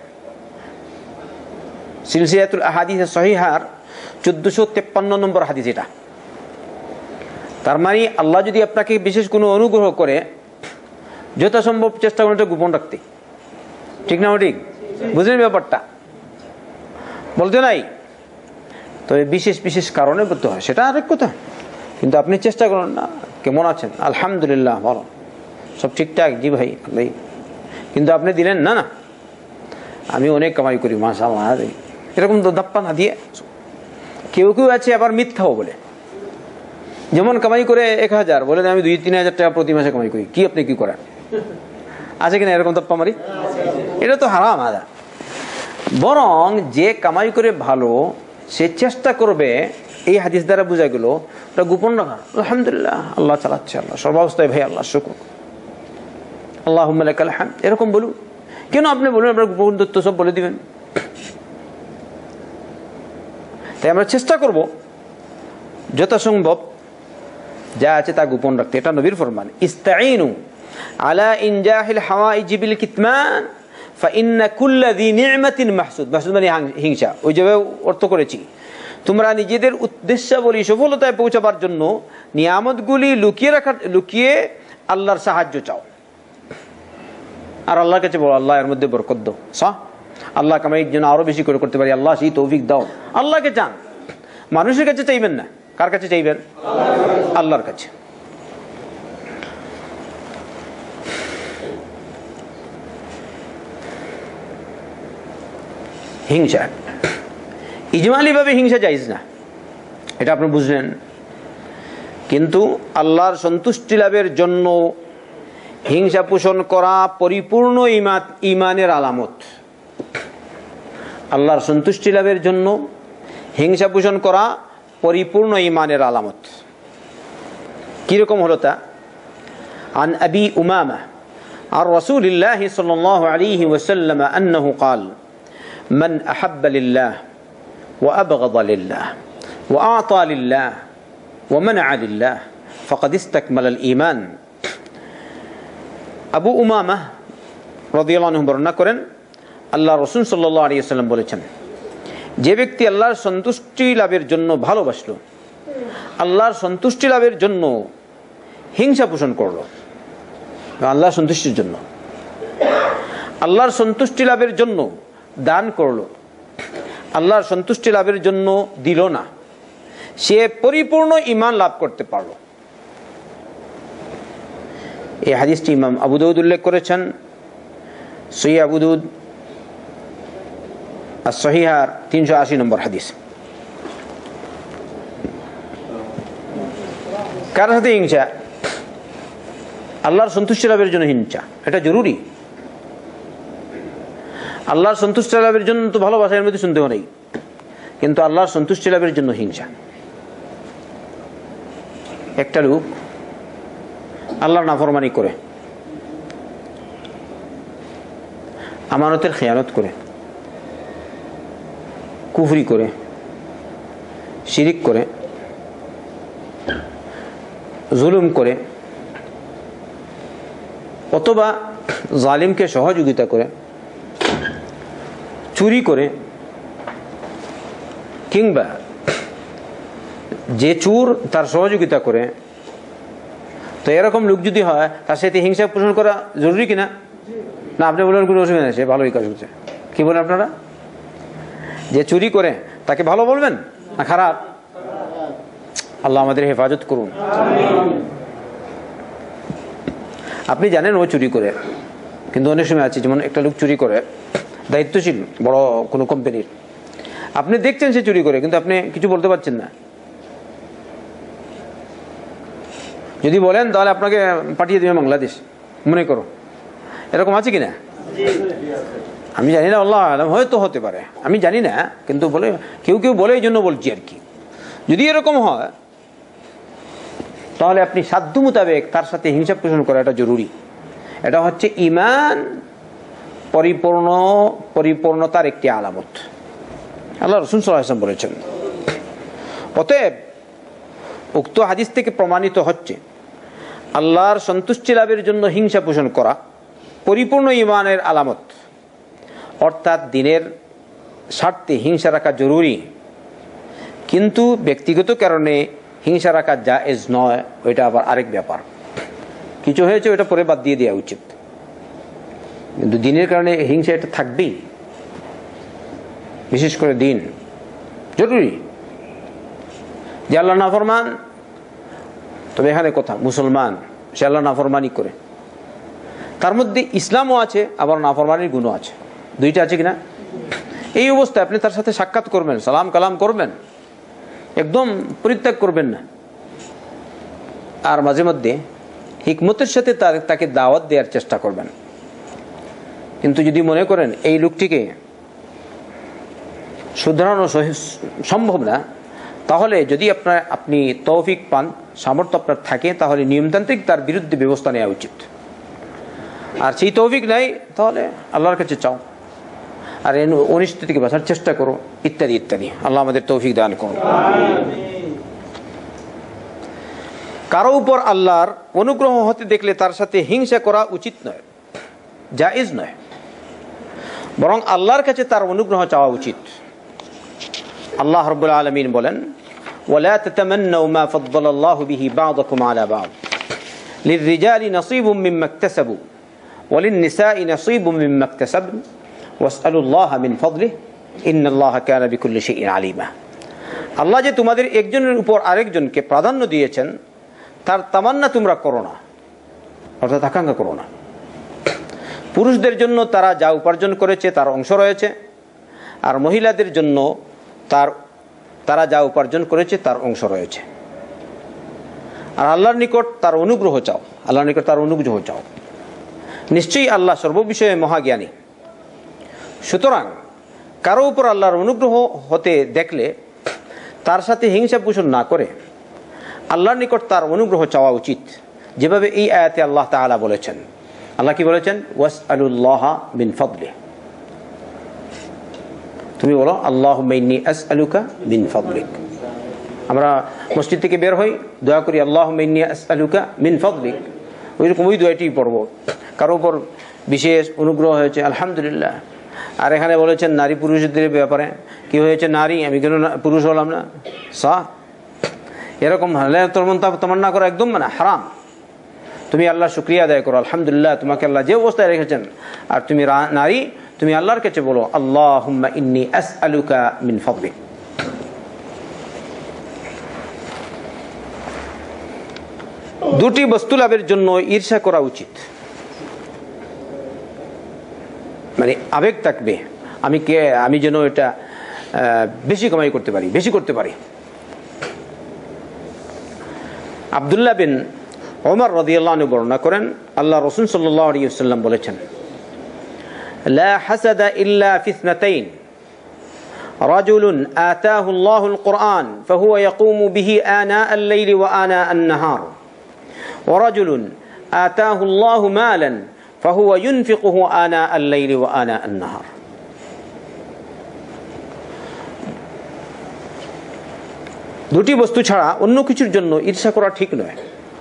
সিলসিলাতুল আহাদিস সহিহার চোদ্দশো তেপ্পান্ন নম্বর হাদিস এটা। তার মানে আল্লাহ যদি আপনাকে বিশেষ কোনো অনুগ্রহ করে, যথাসম্ভব চেষ্টা করেন গোপন রাখতে। ঠিক না? ঠিক বুঝলেন ব্যাপারটা? বলতে নাই, তবে বিশেষ বিশেষ কারণে বলতে হয়, সেটা আরেক কথা। কিন্তু আপনি চেষ্টা করুন না, কেমন আছেন? আলহামদুলিল্লাহ ভালো, সব ঠিকঠাক, জি ভাই ভাই। কিন্তু আপনি দিলেন না, না আমি অনেক কামাই করি মাশাআল্লাহ, এরকম ধাপ্পা না দিয়ে। কেউ কেউ আছে আবার মিথ্যাও বলে, যেমন কামাই করে এক হাজার বলে আমি দুই তিন হাজার টাকা প্রতি মাসে কামাই করি। কি আপনি কি করেন? আছে কিনা এরকম ধাপ্পা মারি? এটা তো হারাম আদা। বরং যে কামাই করে ভালো, সে চেষ্টা করবে, এই হাদিস দ্বারা বোঝা গেল, ওটা গোপন রাখা। আলহামদুলিল্লাহ, আল্লাহ চালাচ্ছে, আল্লাহ সর্বাবস্থায় ভাই আল্লাহ শুকর, আল্লাহুম্মা লাকাল হামদ, এরকম বলুন। কেন আপনি বলুন আপনার গোপন তথ্য সব বলে দিবেন? তাই আমরা চেষ্টা করব যথাসম্ভব যা আছে তা গোপন রাখতে। এটা নবীর ফরমান, ইস্তাঈনু আলা ইনজাহিল হাওয়াইজ বিল কিতমান ফাইন্না কুল্লা যী নি'মাতিন মাহসুদ। মাহসুদ মানে হিংসা, ওই যেভাবে অর্থ করেছি। তোমরা নিজেদের উদ্দেশ্যাবলী সফলতায় পৌঁছাবার জন্য নিয়ামতগুলি লুকিয়ে রাখা, লুকিয়ে আল্লাহর সাহায্য চাও। আর আল্লাহর কাছে বলো, আল্লাহ এর মধ্যে বরকত দাও, সাহ আল্লাহ কামাইয়ের জন্য আরো বেশি করে করতে পারি, আল্লাহ সেই তৌফিক দাও। আল্লাহকে চান, মানুষের কাছে চাইবেন না। কার কাছে চাইবেন? আল্লাহর কাছে। হিংসা ইজমালি ভাবে হিংসা জায়েজ না, এটা আপনি বুঝলেন। কিন্তু আল্লাহর সন্তুষ্টি লাভের জন্য হিংসা পোষণ করা পরিপূর্ণ ঈমান, ঈমানের আলামত। আল্লাহর সন্তুষ্টি লাভের জন্য হিংসা পোষণ করা পরিপূর্ণ ঈমানের আলামত। কিরকম হলো তা? আন আবি উমামা আর রাসূলিল্লাহি সাল্লাল্লাহু আলাইহি ওয়াসাল্লাম আন্নাহু قال মান আহাব্বা লিল্লাহ ওয়া আবগাদা লিল্লাহ ওয়া আতা লিল্লাহ ওয়া মানআ লিল্লাহ ফাকাদ ইসতাকমালা আল ঈমান। আবু উমামা রাদিয়াল্লাহু আনহু বর্ণনা করেন, আল্লাহ রাসূল সাল্লাল্লাহু আলাইহি ওয়াসাল্লাম বলেছেন, যে ব্যক্তি আল্লাহর সন্তুষ্টি লাভের জন্য ভালোবাসলো, আল্লাহর সন্তুষ্টি লাভের জন্য হিংসা পোষণ করলো, আল্লাহর সন্তুষ্টির জন্য, আল্লাহর সন্তুষ্টি লাভের জন্য দান করলো, আল্লাহর সন্তুষ্টি লাভের জন্য দিল না, সে পরিপূর্ণ ঈমান লাভ করতে পারলো। এই হাদিসটি ইমাম আবু দাউদ উল্লেখ করেছেন, সহিহ আবু দাউদ as-সহিহার তিনশো আশি নম্বর হাদিস। কার সাথে হিংসা? আল্লাহর সন্তুষ্টি লাভের জন্য হিংসা, এটা জরুরি। আল্লাহর সন্তুষ্টি লাভের জন্য তো ভালোবাসা, এর মধ্যে সন্দেহ নেই, কিন্তু আল্লাহর সন্তুষ্টি লাভের জন্য হিংসা। একটা লোক আল্লাহর নাফরমানি করে, আমানতের খেয়ানত করে, কুফরি করে, শিরিক করে, জুলুম করে, অথবা জালিমকে সহযোগিতা করে, চুরি করে, কিংবা যে চোর তার সহযোগিতা করে, তো এরকম লোক যদি হয় তার সাথে হিংসা পোষণ করা জরুরি কিনা? না, আপনি বলেন কোনো অসুবিধা নেই, সে ভালোই কাজ করছে। কি বলেন আপনারা? যে চুরি করে তাকে ভালো বলবেন না খারাপ? আল্লাহ আমাদের হেফাজত করুন। আপনি জানেন ও চুরি করে, কিন্তু অনেক সময় আছে যেমন একটা লোক চুরি করে, দায়িত্বশীল বড় কোনো কোম্পানির, আপনি দেখছেন সে চুরি করে, কিন্তু আপনি কিছু বলতে পারছেন না। যদি বলেন তাহলে আপনাকে পাঠিয়ে দেবে বাংলাদেশ, মনে করো, এরকম আছে কিনা? আমি জানি না, আল্লাহ আলাম, হয়তো হতে পারে, আমি জানি না, কিন্তু বলে কেউ কেউ বলে, এই জন্য বলছি আর কি। যদি এরকম হয় তাহলে আপনি সাধ্য মোতাবেক তার সাথে হিংসা পোষণ করা এটা জরুরি। এটা হচ্ছে ঈমান পরিপূর্ণ পরিপূর্ণতার একটি আলামত, আল্লাহ রাসূল সাল্লাল্লাহু আলাইহি ওয়াসাল্লাম বলেছেন। অতএব উক্ত হাদিস থেকে প্রমাণিত হচ্ছে আল্লাহর সন্তুষ্টি লাভের জন্য হিংসা পোষণ করা পরিপূর্ণ ঈমানের আলামত, অর্থাৎ দিনের স্বার্থে হিংসা রাখা জরুরি, কিন্তু ব্যক্তিগত কারণে হিংসা রাখা জায়েজ নয়, ওইটা আবার আরেক ব্যাপার। কিছু হয়েছে ওইটা পরে বাদ দিয়ে দেওয়া উচিত, কিন্তু দিনের কারণে হিংসা এটা থাকবেই, বিশেষ করে দিন জরুরি। যে আল্লাহ নাফরমান, তবে এখানে কথা, মুসলমান সে আল্লাহ নাফরমানি করে, তার মধ্যে ইসলামও আছে আবার নাফরমানির গুণও আছে, দুইটা আছে কিনা? এই অবস্থায় আপনি তার সাথে সাক্ষাৎ করবেন, সালাম কালাম করবেন, একদম পরিত্যাগ করবেন না, আর মাঝে মধ্যে হিকমতের সাথে তাকে দাওয়াত দেওয়ার চেষ্টা করবেন। কিন্তু যদি মনে করেন এই লোকটিকে শুধরানো সম্ভব না, তাহলে যদি আপনার আপনি তৌফিক পান, সামর্থ্য আপনার থাকে, তাহলে নিয়মতান্ত্রিক তার বিরুদ্ধে ব্যবস্থা নেওয়া উচিত। আর সেই তৌফিক নাই তাহলে আল্লাহর কাছে চাও, আর এই অনিষ্ট থেকে বাঁচার চেষ্টা করো, ইত্যাদি ইত্যাদি। আল্লাহ আমাদের তৌফিক দান করুন। কারো উপর আল্লাহর অনুগ্রহ হতে দেখলে তার সাথে হিংসা করা উচিত নয়, জায়েজ নয়, বরং আল্লাহর কাছে তার অনুগ্রহ চাওয়া উচিত। আল্লাহ রাব্বুল আলামিন বলেন, ওয়ালা তাতামান্নাউ মা ফাদ্দালাল্লাহু বিহি বা'দাকুম আলা বা'দ লিররিজালি নাসীবুম মিম্মা ইকতাসাবু ওয়া লিন-নিসাই নাসীবুম মিম্মা ইকতাসাবন ওয়াসআলুল্লাহা মিন ফাদলিহি ইন্নাল্লাহা কানা বিকুল্লি শাইইন আলিমা। আল্লাহ যে তোমাদের একজনের উপর আরেকজনকে প্রাধান্য দিয়েছেন তার তামান্না তোমরা করো না, অর্থাৎ আকাঙ্ক্ষা করো না। পুরুষদের জন্য তারা যা উপার্জন করেছে তার অংশ রয়েছে, আর মহিলাদের জন্য তার তারা যা উপার্জন করেছে তার অংশ রয়েছে। আর আল্লাহর নিকট তার অনুগ্রহ চাও, আল্লাহর নিকট তার অনুগ্রহ চাও, নিশ্চয়ই আল্লাহ সর্ববিষয়ে মহাজ্ঞানী। সুতরাং কারো উপর আল্লাহর অনুগ্রহ হতে দেখলে তার সাথে হিংসা পোষণ না করে আল্লাহর নিকট তার অনুগ্রহ চাওয়া উচিত, যেভাবে এই আয়াতে আল্লাহ তাআলা বলেছেন। আল্লাহ কি বলেছেন? ওয়াসআলুল্লাহা মিন ফাদলিহি। তুমি বলো আল্লাহুম্মা ইন্নী আসআলুকা মিন ফাদলিক। আমরা মসজিদ থেকে বের হই, দোয়া করি আল্লাহুম্মা ইন্নী আসআলুকা মিন ফাদলিক, ওইরকম ওই দোয়াটি পড়ব। কারো উপর বিশেষ অনুগ্রহ হয়েছে আলহামদুলিল্লাহ। আর এখানে বলেছেন নারী পুরুষদের ব্যাপারে, কি হয়েছে নারী আমি কেন পুরুষ হলাম না, সা এরকম হলে তমন্না করা একদম মানে হারাম। তুমি আল্লাহর শুকরিয়া আদায় করো, আলহামদুলিল্লাহ তোমাকে আল্লাহ যে অবস্থায় রেখেছেন। আর তুমি নারী, তুমি আল্লাহর কাছে বলো আল্লাহুম্মা ইন্নী আসআলুকা মিন ফাদলিক। দুটি বস্তু লাভের জন্য ঈর্ষা করা উচিত। মানে আবেগ থাকবে, আমি কে আমি যেন এটা বেশি কামাই করতে পারি, বেশি করতে পারি। আব্দুল্লাহ বিন ওমর রাদিয়াল্লাহু আনহু বর্ণনা করেন, আল্লাহ রাসূল সাল্লাল্লাহু আলাইহি ওয়াসাল্লাম বলেছেন, লা হাসাদা ইল্লা ফি ইসনাতাইন, রাজুলুন আতাহু আল্লাহুল কুরআন ফাহুয়া ইয়াকুমু বিহি আনা আল-লাইলি ওয়া আনা আন-নাহার, ওয়া রাজুলুন আতাহু আল্লাহু মালান ফাহুয়া ইউনফিকুহু আনা আল-লাইলি ওয়া আনা আন-নাহার। দুটি বস্তু ছাড়া অন্য কিছুর জন্য ঈর্ষা করা ঠিক নয়।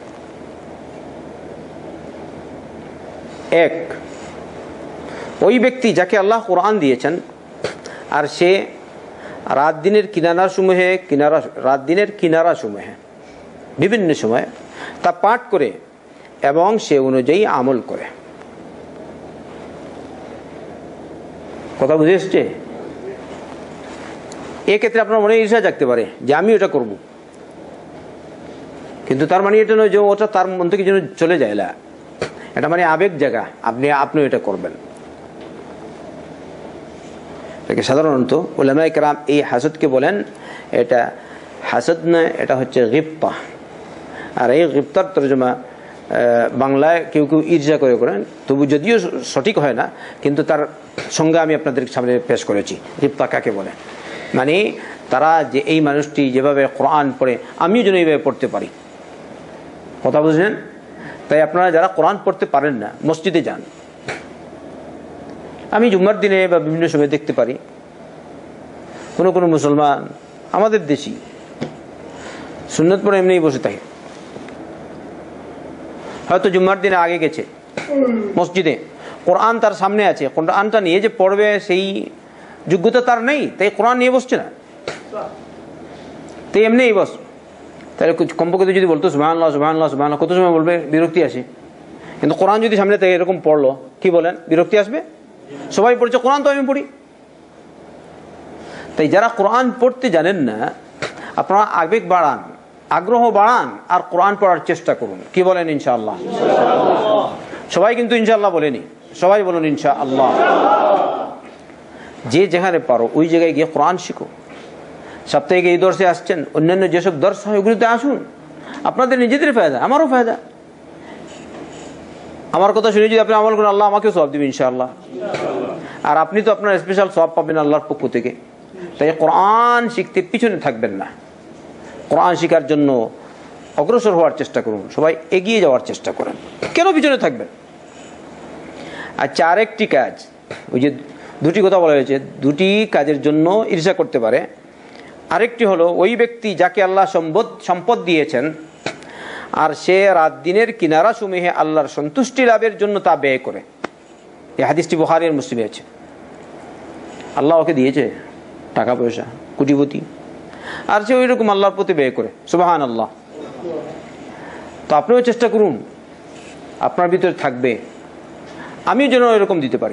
এক, ওই ব্যক্তি যাকে আল্লাহ কোরআন দিয়েছেন আর সে রাত দিনের কিনারা সমূহে কিনারা রাত দিনের কিনারা সমূহে বিভিন্ন সময় তা পাঠ করে এবং সে অনুযায়ী আমল করে। কথা বুঝে এসছে? এক্ষেত্রে আপনার মনে ঈর্ষা জাগতে পারে যে আমি ওটা করব, কিন্তু তার মানে এটা নয় যে ওটা তার মন থেকে যেন চলে যায় না, এটা মানে আবেগ জায়গা, আপনি আপনিও এটা করবেন। সাধারণত উলামায়ে কেরাম এই হাসদকে বলেন, এটা হাসদ নয়, এটা হচ্ছে গিবতা। আর এই গিবতার তরজমা বাংলায় কেউ কেউ ঈর্ষা করে করেন, তবু যদিও সঠিক হয় না, কিন্তু তার সঙ্গে আমি আপনাদের সামনে পেশ করেছি গিবতা কাকে বলে। মানে তারা যে এই মানুষটি যেভাবে কোরআন পড়ে আমিও যেন এইভাবে পড়তে পারি। কথা বুঝলেন? তাই আপনারা যারা কোরআন পড়তে পারেন না মসজিদে যান। আমি জুম্মার দিনে বা বিভিন্ন সময় দেখতে পারি কোনো কোনো মুসলমান আমাদের দেশি সুন্নত পড়ে এমনিই বসে থাকে, হয়তো জুম্মার দিনে আগে গেছে মসজিদে, কোরআন তার সামনে আছে, কোরআনটা নিয়ে যে পড়বে সেই যোগ্যতা তার নেই, তাই কোরআন নিয়ে বসছে না, তাই এমনিই বস। তাহলে কমপক্ষে যদি বলতো সুবহানাল্লাহ সুবহানাল্লাহ সুবহানাল্লাহ, কত সময় বলবে? বিরক্তি আসে। কিন্তু কোরআন যদি সামনে থেকে এরকম পড়লো, কি বলেন, বিরক্তি আসবে? সবাই পড়ছে, কোরআন তো আমি পড়ি। তাই যারা কোরআন পড়তে জানেন না, আপনারা আবেগ বাড়ান, আগ্রহ বাড়ান, আর কোরআন পড়ার চেষ্টা করুন। কি বলেন? ইনশাআল্লাহ। সবাই কিন্তু ইনশাআল্লাহ বলেনি, সবাই বলুন ইনশাআল্লাহ। যে যেখানে পারো ওই জায়গায় গিয়ে কোরআন শিখো। সাপ্তাহিক এই দর্শে আসছেন, অন্যান্য যেসব দর্শ হয় ওগুলোতে আসুন, আপনাদের নিজেদের ফায়দা, আমারও ফায়দা। আমার কথা শুনে যদি আপনি আমল করেন, আল্লাহ আমাকেও সওয়াব দিবেন ইনশাআল্লাহ। আর আপনি তো আপনার স্পেশাল সওয়াব পাবেন আল্লাহর পক্ষ থেকে। তাই কোরআন শিখতে পিছনে থাকবেন না, কোরআন শেখার জন্য অগ্রসর হওয়ার চেষ্টা করুন, সবাই এগিয়ে যাওয়ার চেষ্টা করেন, কেন পিছনে থাকবেন? আচ্ছা, আরেকটি কাজ, ওই যে দুটি কথা বলা হয়েছে, দুটি কাজের জন্য ঈর্ষা করতে পারে। আরেকটি হলো ওই ব্যক্তি যাকে আল্লাহ সম্পদ সম্পদ দিয়েছেন আর সে রাত দিনের কিনারা সমূহে আল্লাহর সন্তুষ্টি লাভের জন্য তা ব্যয় করে। এই হাদিসটি বুখারী আর মুসলিমে আছে। আল্লাহ ওকে দিয়েছে টাকা পয়সা, কোটিপতি, আর সে ওই রকম আল্লাহর প্রতি ব্যয় করে, সুবহানাল্লাহ। তো আপনিও চেষ্টা করুন, আপনার ভিতরে থাকবে আমিও যেন এরকম দিতে পারি।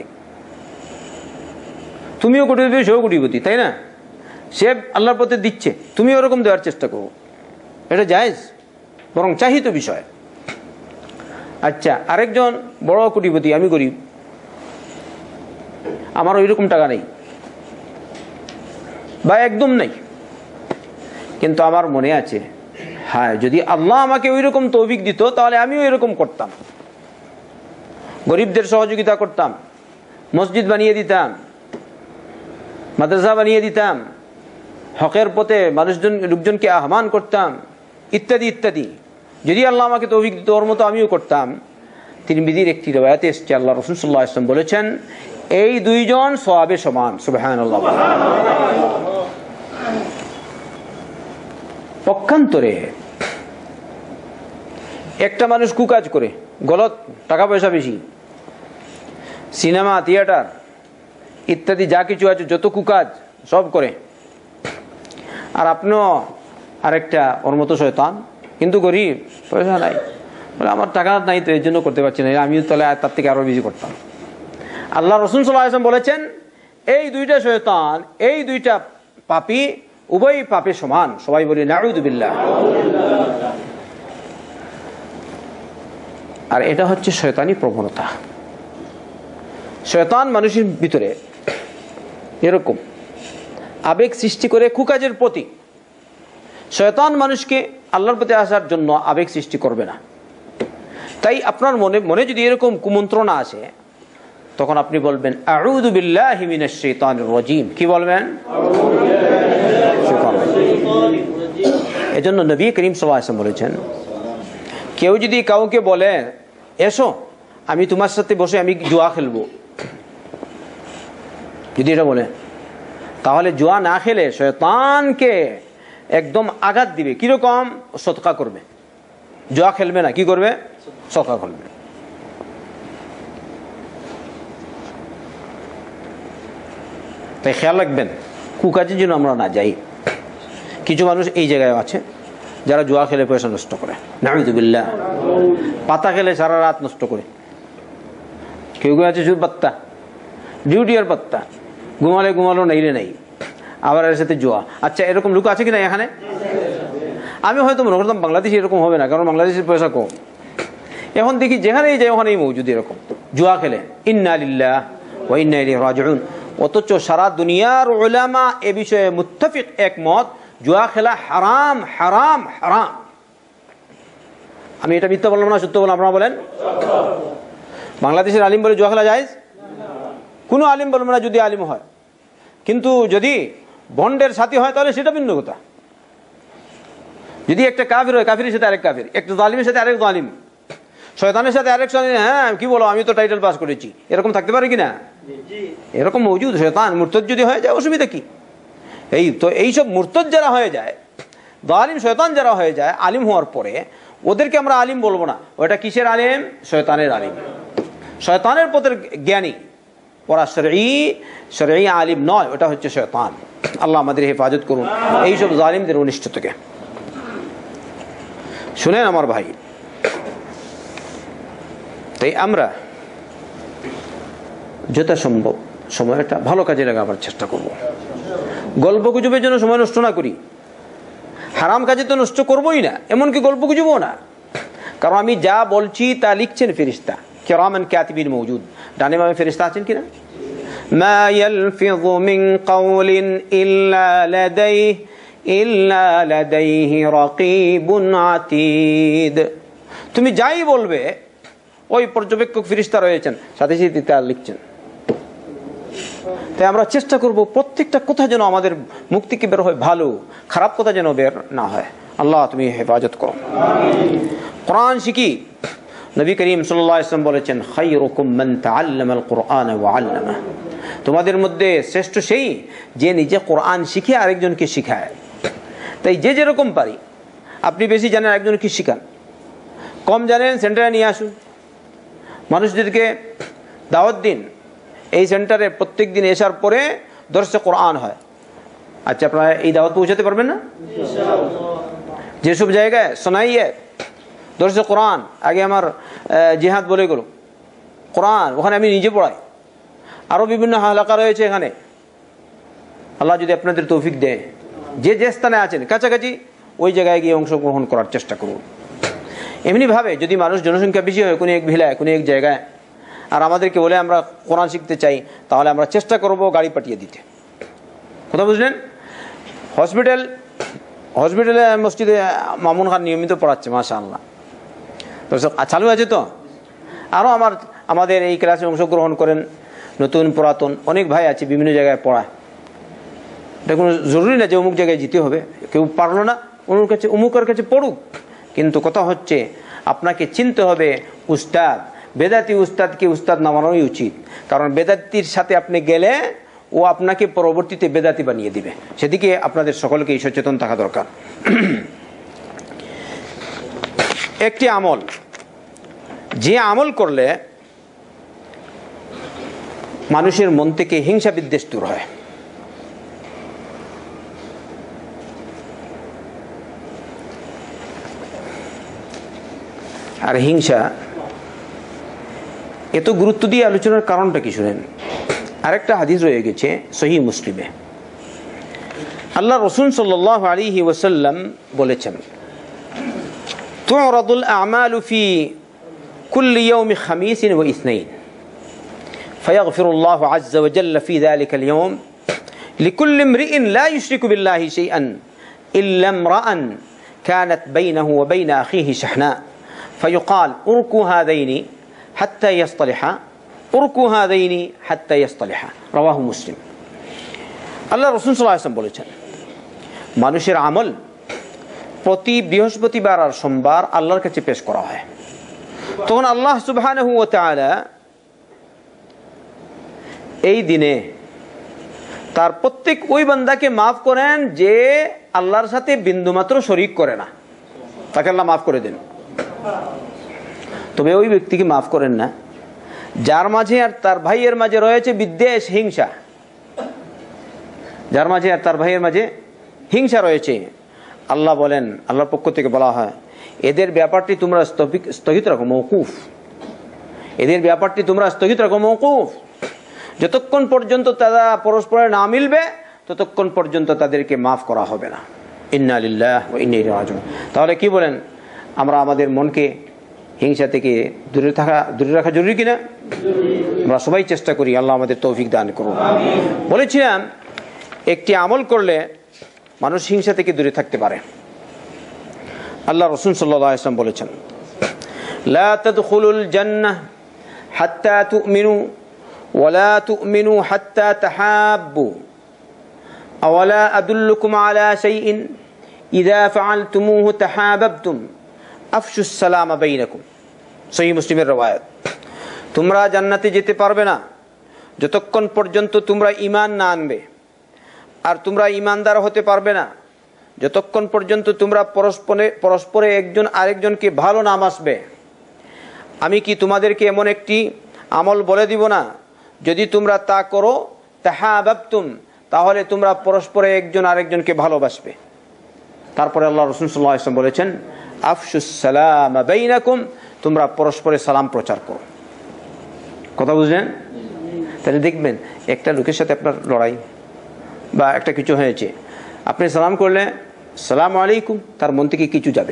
তুমিও কোটিপতি, সেও কোটিপতি, তাই না? সে আল্লাহর পথে দিচ্ছে, তুমি ওরকম দেওয়ার চেষ্টা করো, এটা জায়েজ, বরং চাহিত বিষয়। আচ্ছা, আরেকজন বড় কোটিপতি, আমি গরিব, আমার ওই রকম টাকা নেই বা একদম নেই, কিন্তু আমার মনে আছে, হ্যাঁ যদি আল্লাহ আমাকে ওই রকম তৌফিক দিত তাহলে আমিও এরকম করতাম, গরিবদের সহযোগিতা করতাম, মসজিদ বানিয়ে দিতাম, মাদ্রাসা বানিয়ে দিতাম, হকের পথে মানুষজন লোকজনকে আহ্বান করতাম, ইত্যাদি ইত্যাদি। যদি আল্লাহ আমাকে তৌফিক দিত ওর মতো আমিও করতাম। তিরমিজির একটি রিওয়ায়াতে এসেছে, আল্লাহ রাসূল সাল্লাল্লাহু আলাইহি ওয়াসাল্লাম বলেছেন, এই দুইজন সওয়াবে সমান। সুবহানাল্লাহ। পক্ষান্তরে একটা মানুষ কুকাজ করে, গলত, টাকা পয়সা বেশি, সিনেমা, থিয়েটার ইত্যাদি যা কিছু আছে যত কুকাজ সব করে, আর আপনিও আরেকটা ওর মতো শয়তান, কিন্তু গরিব, পয়সা নাই, বলে আমার টাকা নাই তো এই জন্য করতে পারছি না, আমিও তাহলে তার থেকে আরো বেশি করতাম। আল্লাহ রাসূল সাল্লাল্লাহু আলাইহি ওয়াসাল্লাম বলেছেন এই দুইটা শয়তান, এই দুইটা পাপী উভয় পাপে সমান। সবাই বলি নাউযু বিল্লাহ। আর এটা হচ্ছে শয়তানি প্রবণতা। শয়তান মানুষের ভিতরে এরকম আবেগ সৃষ্টি করে কুকাজের প্রতি। শয়তান মানুষকে আল্লাহর প্রতি আসার জন্য আবেগ সৃষ্টি করবে না। তাই আপনার মনে মনে যদি এরকম কুমন্ত্রণা আসে, তখন আপনি বলবেন আউযু বিল্লাহি মিনাশ শাইতানির রাজিম। কি বলবেন? এজন্য নবী করিম সাল্লাল্লাহু আলাইহি ওয়াসাল্লাম বলেছেন, কেউ যদি কাউকে বলে এসো আমি তোমার সাথে বসে আমি জুয়া খেলবো, যদি এটা বলে, তাহলে জুয়া না খেলে শয়তানকে একদম আঘাত দিবে। কিরকম? সদকা করবে, জুয়া খেলবে না, কি করবে? সদকা করবে। তাই খেয়াল রাখবেন কুকাজের জন্য আমরা না যাই। কিছু মানুষ এই জায়গায় আছে যারা জুয়া খেলে পয়সা নষ্ট করে, নাউযু বিল্লাহ। পাতা খেলে সারা রাত নষ্ট করে। কেউ কেউ আছে শুধু পাত্তা, ডিউটি আর পাত্তা, ঘুমালে ঘুমালো, নাইলে নাই, আবার এর সাথে জুয়া। আচ্ছা, এরকম লোক আছে কিনা এখানে? আমি হয়তো মনে করতাম বাংলাদেশে এরকম হবে না, কারণ বাংলাদেশের পয়সা কম। এখন দেখি যেখানেই যাই ওখানেই মৌজুদ এরকম জুয়া খেলে। ইন্না লিল্লাহ ওয়া ইন্না ইলাইহি রাজিউন। অথচ সারা দুনিয়ার উলামা এ বিষয়ে মুত্তাফিক, একমত, জুয়া খেলা হারাম, হারাম, হারাম। আমি এটা মিথ্যা বললাম না, সত্য বললাম? আপনারা বলেন। বাংলাদেশের আলিম বলে জুয়া খেলা জায়েজ? কোনো আলিম বলবো না যদি আলিম হয়, কিন্তু যদি বন্ডের সাথী হয় তাহলে সেটা ভিন্ন কথা। যদি একটা কাফির হয়, কাফিরের সাথে আরেক কাফির, একটা জালিমের সাথে আরেক জালিম, শয়তানের সাথে আরেক শয়তান, হ্যাঁ কি বলো আমি তো টাইটেল পাস করেছি, এরকম থাকতে পারে কিনা? এরকম মওজুদ। শয়তান মুরতাদ যদি হয়ে যায় অসুবিধা কি? এই তো এইসব মুরতাদ যারা হয়ে যায়, জালিম শয়তান যারা হয়ে যায় আলিম হওয়ার পরে, ওদেরকে আমরা আলিম বলবো না। ওটা কিসের আলিম? শয়তানের আলিম, শয়তানের পথের জ্ঞানী। ওরা শরঈ শরঈ আলিম নয়, ওটা হচ্ছে শয়তান। আল্লাহ আমাদের হেফাজত করুন এইসব জালিমদের অনিষ্ট থেকে। শুনেন আমার ভাই, তাই আমরা যথাসম্ভব সময়টা ভালো কাজে লাগাবার চেষ্টা করব। গল্প গুজবের জন্য সময় নষ্ট না করি। হারাম কাজে তো নষ্ট করবোই না, এমনকি গল্প গুজবও না। কারণ আমি যা বলছি তা লিখছেন ফেরেশতা, কিরামান কাতিবিন মওজুদ। ডানে বামে ফেরেশতা আছেন কিনা? মা ইয়ালফিযু মিন কাওলিন ইল্লা লাদাইহি ইল্লা লাদাইহি রাকীবুন আতীদ। তুমি যাই বলবে ওই পর্যবেক্ষক ফেরেশতা রয়েছেন, সাথে সাথে তা লিখছেন। তাই আমরা চেষ্টা করব প্রত্যেকটা কথা যেন আমাদের মুখ থেকে বের হয় ভালো, খারাপ কথা যেন বের না হয়। আল্লাহ তুমি হেফাজত করো। কোরআন শিখি। নবী করিম সাল্লাল্লাহু আলাইহি ওয়াসাল্লাম বলেছেন, খায়রুকুম মান তাআল্লামাল কুরআন ওয়া আল্লামাহু। তোমাদের মধ্যে শ্রেষ্ঠ সেই যে নিজে কোরআন শিখে আরেকজনকে শিখায়। তাই যে যেরকম পারি, আপনি বেশি জানেন আরেকজনকে শিখান, কম জানেন সেন্টারে নিয়ে আসুন, মানুষদেরকে দাওয়াত দিন। এই সেন্টারে প্রত্যেক দিন এসার পরে দর্শে কোরআন হয়। আচ্ছা, আপনারা এই দাওয়াত পৌঁছাতে পারবেন না? যেসব জায়গায় শোনাইয়ে দর্শে কোরআন, আগে আমার জিহাদ বলে গেল কোরআন, ওখানে আমি নিজে পড়াই। আরও বিভিন্ন হালাকা রয়েছে এখানে। আল্লাহ যদি আপনাদের তৌফিক দেয়, যে যে স্থানে আছেন কাছাকাছি ওই জায়গায় গিয়ে অংশগ্রহণ করার চেষ্টা করুন। এমনিভাবে যদি মানুষ জনসংখ্যা বেশি হয় কোনো এক ভিলায় কোনো এক জায়গায়, আর আমাদেরকে বলে আমরা কোরআন শিখতে চাই, তাহলে আমরা চেষ্টা করব গাড়ি পাঠিয়ে দিতে। কথা বুঝলেন? হসপিটাল হসপিটালে মসজিদে মামুন খান নিয়মিত পড়াচ্ছে, মাশাআল্লাহ, চালু আছে তো। আরও আমার আমাদের এই ক্লাসে অংশগ্রহণ করেন নতুন পুরাতন অনেক ভাই আছে, বিভিন্ন জায়গায় পড়ায়। এটা কোনো জরুরি না যে অমুক জায়গায় যেতে হবে। কেউ পারলো না, অমুক কাছে অমুকের কাছে পড়ুক, কিন্তু কথা হচ্ছে আপনাকে চিনতে হবে উস্তাদ বেদাতি উস্তাদকে উস্তাদ না মানানোই উচিত, কারণ বেদাতির সাথে আপনি গেলে ও আপনাকে পরবর্তীতে বেদাতি বানিয়ে দিবে। সেদিকে আপনাদের সকলকেই সচেতন থাকা দরকার। একটি আমল, যে আমল করলে মানুষের মন থেকে হিংসা বিদ্বেষ দূর হয়, আর হিংসা এত গুরুত্ব দিয়ে আলোচনার কারণটা কি শুনেন। আরেকটা হাদিস রয়ে গেছে সহিহ মুসলিমে, আল্লাহ রাসূল সাল্লাল্লাহু আলাইহি ওয়াসাল্লাম বলেছেন, তু'রাদুল আ'মালু ফি কুল্লি ইয়াওমি খামিসিন ওয়া ইসনাইন ফায়াগফিরুল্লাহু আযজা ওয়া জাল্লা ফি যালিকাল ইয়াওম লিকুল্লি ইমরিইন লা ইউশরিকু বিল্লাহি শাইআন ইল্লা ইমরাআন কানাত বাইনাহু ওয়া বাইনা আখিহি শাহনা ফায়ুকাল উরকু হাযাইনি হাত্তা ইয়াসতালিহা উরকু হাযাইনি হাত্তা ইয়াসতালিহা রাওয়াহু মুসলিম। আল্লাহ রাসূল সাল্লাল্লাহু আলাইহি ওয়াসাল্লাম বলেছেন, মানুষের আমল প্রতি বৃহস্পতিবার আর সোমবার আল্লাহর কাছে পেশ করা হয়। তখন আল্লাহ সুবহানাহু ওয়া তাআলা এই দিনে তার প্রত্যেক ওই বান্দাকে মাফ করেন যে আল্লাহর সাথে বিন্দুমাত্র শরীক করে না, তাকে আল্লাহ মাফ করে দেন। তবে ওই ব্যক্তিকে মাফ করেন না যার মাঝে আর তার ভাইয়ের মাঝে রয়েছে বিদ্বেষ, হিংসা, যার মাঝে আর তার ভাইয়ের মাঝে হিংসা রয়েছে। আল্লাহ বলেন, আল্লাহর পক্ষ থেকে বলা হয়, এদের ব্যাপারটি তোমরা স্থগিত রাখো, মওকুফ, এদের ব্যাপারটি তোমরা স্থগিত রাখো, মওকুফ। যতক্ষণ পর্যন্ত তারা পরস্পরে না মিলবে ততক্ষণ পর্যন্ত তাদেরকে মাফ করা হবে না। ইন্না লিল্লাহি ওয়া ইন্না ইলাইহি রাজিউন। তাহলে কি বলেন, আমরা আমাদের মনকে হিংসা থেকে দূরে থাকা দূরে রাখা জরুরি কিনা? আমরা সবাই চেষ্টা করি, আল্লাহ আমাদের তৌফিক দান করুন। বলেছিলাম একটি আমল করলে মানুষ হিংসা থেকে দূরে থাকতে পারে। আল্লাহ রাসূল সাল্লাল্লাহু আলাইহি ওয়াসাল্লাম বলেছেন, লা তাদখুলুল জান্নাহ হাত্তা তুমিনু ওয়া লা তুমিনু হাত্তা তাহাব্বু আওয়ালা আদুল্লুকুম আলা শাইইন ইযা ফাআলতুমুহু তাহাবাবতুম আফশুস সালামা বাইনাকুম। সহিহ মুসলিমের রওয়ায়াত। তোমরা জান্নাতে যেতে পারবে না যতক্ষণ পর্যন্ত তোমরা ঈমান না আনবে, আর তোমরা ঈমানদার হতে পারবে না যতক্ষণ পর্যন্ত তোমরা পরস্পরে পরস্পরে একজন আরেকজনকে ভালো নাম আসবে। আমি কি তোমাদেরকে এমন একটি আমল বলে দিব না, যদি তোমরা তা করো তাহাবাবতুম, তাহলে তোমরা পরস্পরে একজন আরেকজনকে ভালোবাসবে। তারপরে আল্লাহ রাসূল সাল্লাল্লাহু আলাইহি ওয়াসাল্লাম বলেছেন, আফশুস সালামা বাইনাকুম, তোমরা পরস্পরে সালাম প্রচার করো। কথা বুঝলেন? তাহলে দেখবেন একটা লোকের সাথে আপনার লড়াই বা একটা কিছু হয়েছে, আপনি সালাম করলে সালামু আলাইকুম, তার মন থেকে কিছু যাবে,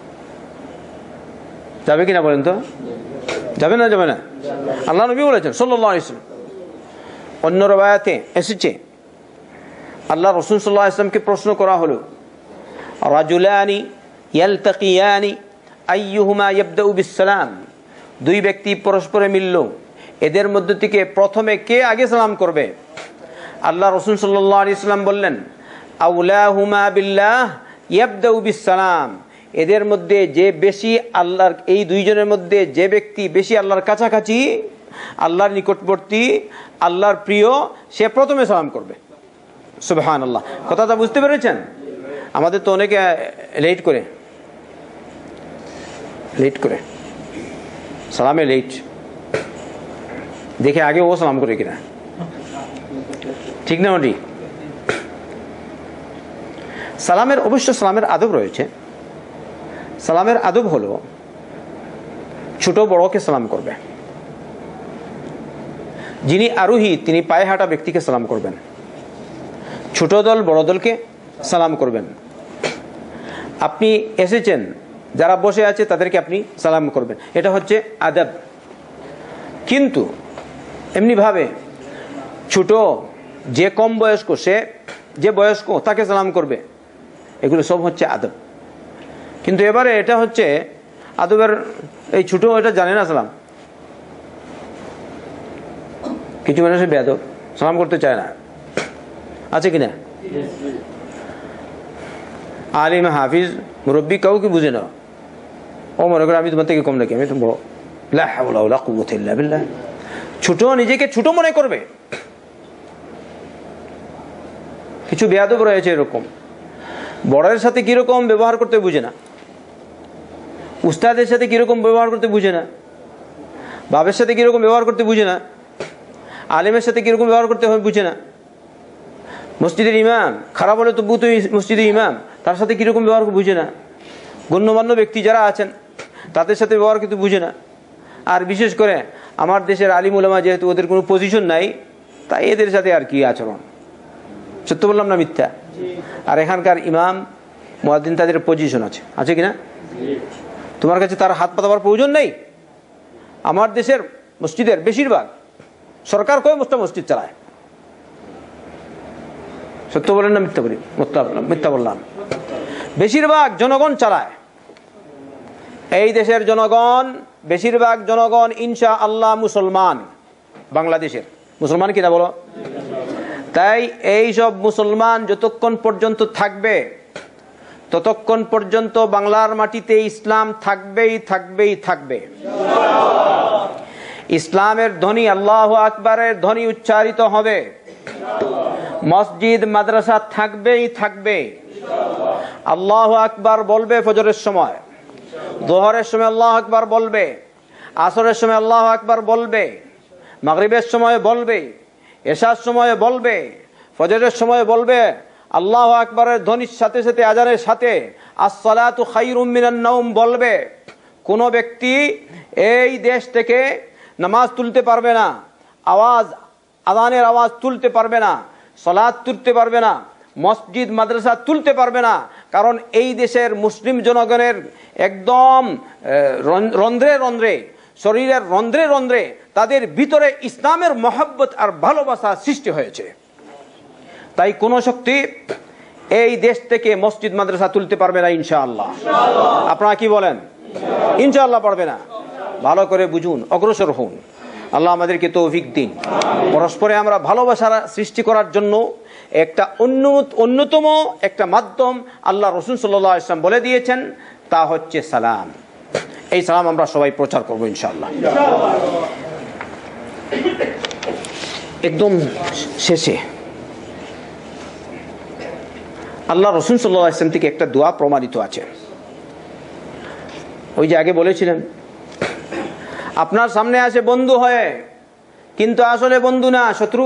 যাবে কিনা বলেন তো? যাবে না? যাবে না? আল্লাহ নবী বলেছেন সাল্লাল্লাহু আলাইহি ওয়াসাল্লাম। অন্য রওয়ায়াতে এসেছে, আল্লাহ রাসূল সাল্লাল্লাহু আলাইহি ওয়াসাল্লামকে প্রশ্ন করা হলো, রাজুলানি ইয়ালতাকিয়ানি আইয়ুহুমা ইয়াবদাউ বিসসালাম, দুই ব্যক্তি পরস্পরে মিলল, এদের মধ্য থেকে প্রথমে কে আগে সালাম করবে? আল্লাহ রাসূল সাল্লাল্লাহু আলাইহি ওয়াসাল্লাম বললেন, আউলাহুমা বিল্লাহ ইয়াবদাউ বিসসালাম, এদের মধ্যে যে বেশি আল্লাহর, এই দুইজনের মধ্যে যে ব্যক্তি বেশি আল্লাহর কাছাকাছি, আল্লাহর নিকটবর্তী, আল্লাহর প্রিয়, সে প্রথমে সালাম করবে। সুবহানাল্লাহ। কথাটা বুঝতে পেরেছেন? আমাদের তো অনেকে লেট করে লেট করে সালামে লেট দেখে আগে ও সালাম করে কিনা, ঠিক না? ওটি সালামের, অবশ্য সালামের আদব রয়েছে। সালামের আদব হলো ছোট বড়কে সালাম করবে, যিনি আরোহী তিনি পায়ে হাঁটা ব্যক্তিকে সালাম করবেন, ছোট দল বড় দলকে সালাম করবেন। আপনি এসেছেন, যারা বসে আছে তাদেরকে আপনি সালাম করবেন, এটা হচ্ছে আদব। কিন্তু এমনিভাবে ছোট, যে কম বয়স্ক, সে যে বয়স্ক তাকে সালাম করবে, এগুলো সব হচ্ছে আদব। কিন্তু এবারে এটা হচ্ছে আদবের, এই ছোট এটা জানে না সালাম, কিছু মানুষ বেয়াদব, সালাম করতে চায় না, আছে কিনা? আলিম, হাফিজ, মুরব্বী কাউকে বুঝে না, ও মনে করে আমি তোমার থেকে কম নাকি, আমি তো বড়, লা হাওলা ওয়ালা কুওয়াতা ইল্লা বিল্লাহ। ছোট নিজেকে ছোট মনে করবে। কিছু বেয়াদব রয়েছে এরকম, বড়ের সাথে কিরকম ব্যবহার করতে বুঝে না, উস্তাদের সাথে কিরকম ব্যবহার করতে বুঝে না, বাবার সাথে কিরকম ব্যবহার করতে বুঝে না, আলেমের সাথে কিরকম ব্যবহার করতে হবে বুঝে না। মসজিদের ইমাম খারাপ হলে তবু তো মসজিদের ইমাম, তার সাথে কিরকম ব্যবহার বুঝে না। গণ্যমান্য ব্যক্তি যারা আছেন তাদের সাথে ব্যবহার কিন্তু বুঝে না। আর বিশেষ করে আমার দেশের আলিম উলামা যেহেতু ওদের কোনো পজিশন নাই, তাই এদের সাথে আর কি আচরণ। সত্য বললাম না মিথ্যা? আর এখানকার ইমাম মুয়াজ্জিন তাদের পজিশন আছে, আছে কিনা? তোমার কাছে তার হাত পাতাবার প্রয়োজন নেই। আমার দেশের মসজিদের বেশিরভাগ সরকার কয় মুস্তা মসজিদ চালায়। সত্য বলেন না মিথ্যা বলি? মিথ্যা বললাম। বেশিরভাগ জনগণ চালায়। এই দেশের জনগণ, বেশিরভাগ জনগণ ইনশা আল্লাহ মুসলমান। বাংলাদেশের মুসলমান কিনা বলো? তাই এই সব মুসলমান যতক্ষণ পর্যন্ত থাকবে ততক্ষণ পর্যন্ত বাংলার মাটিতে ইসলাম থাকবেই থাকবেই থাকবে। ইসলামের ধ্বনি, আল্লাহু আকবারের ধ্বনি উচ্চারিত হবে। মসজিদ মাদ্রাসা থাকবেই থাকবে। আল্লাহু আকবার বলবে ফজরের সময়, যোহরের সময় আল্লাহু আকবার বলবে, আসরের সময় আল্লাহু আকবার বলবে, মাগরিবের সময় বলবে, এশার সময় বলবে, ফজরের সময় বলবে। আল্লাহু আকবারের ধ্বনির সাথে সাথে আজানের সাথে আস-সালাতু খায়রুম মিনান নাওম বলবে। কোনো ব্যক্তি এই দেশ থেকে নামাজ তুলতে পারবে না, আওয়াজ আযানের আওয়াজ তুলতে পারবে না, সালাত তুলতে পারবে না, মসজিদ মাদ্রাসা তুলতে পারবে না। কারণ এই দেশের মুসলিম জনগণের একদম রন্ধ্রে রন্ধ্রে, শরীরের রন্ধ্রে রন্ধ্রে তাদের ভিতরে ইসলামের মহব্বত আর ভালোবাসা সৃষ্টি হয়েছে। তাই কোন শক্তি এই দেশ থেকে মসজিদ মাদ্রাসা তুলতে পারবে না ইনশাআল্লাহ। আপনারা কি বলেন? ইনশাআল্লাহ পারবে না। ভালো করে বুঝুন, অগ্রসর হন। আল্লাহ আমাদেরকে তৌফিক দিন। পরস্পরে আমরা ভালোবাসার সৃষ্টি করার জন্য একটা অন্যতম একটা মাধ্যম আল্লাহ রাসূল সাল্লাল্লাহু আলাইহি ওয়াসাল্লাম বলে দিয়েছেন, তা হচ্ছে সালাম। এই সালাম আমরা সবাই প্রচার করব ইনশাআল্লাহ। একদম শেষে আল্লাহ রাসূল সাল্লাল্লাহু আলাইহি ওয়াসাল্লাম থেকে একটা দোয়া প্রমাণিত আছে। ওই যে আগে বলেছিলেন, আপনার সামনে আসে বন্ধু হয়ে, কিন্তু আসলে বন্ধু না, শত্রু।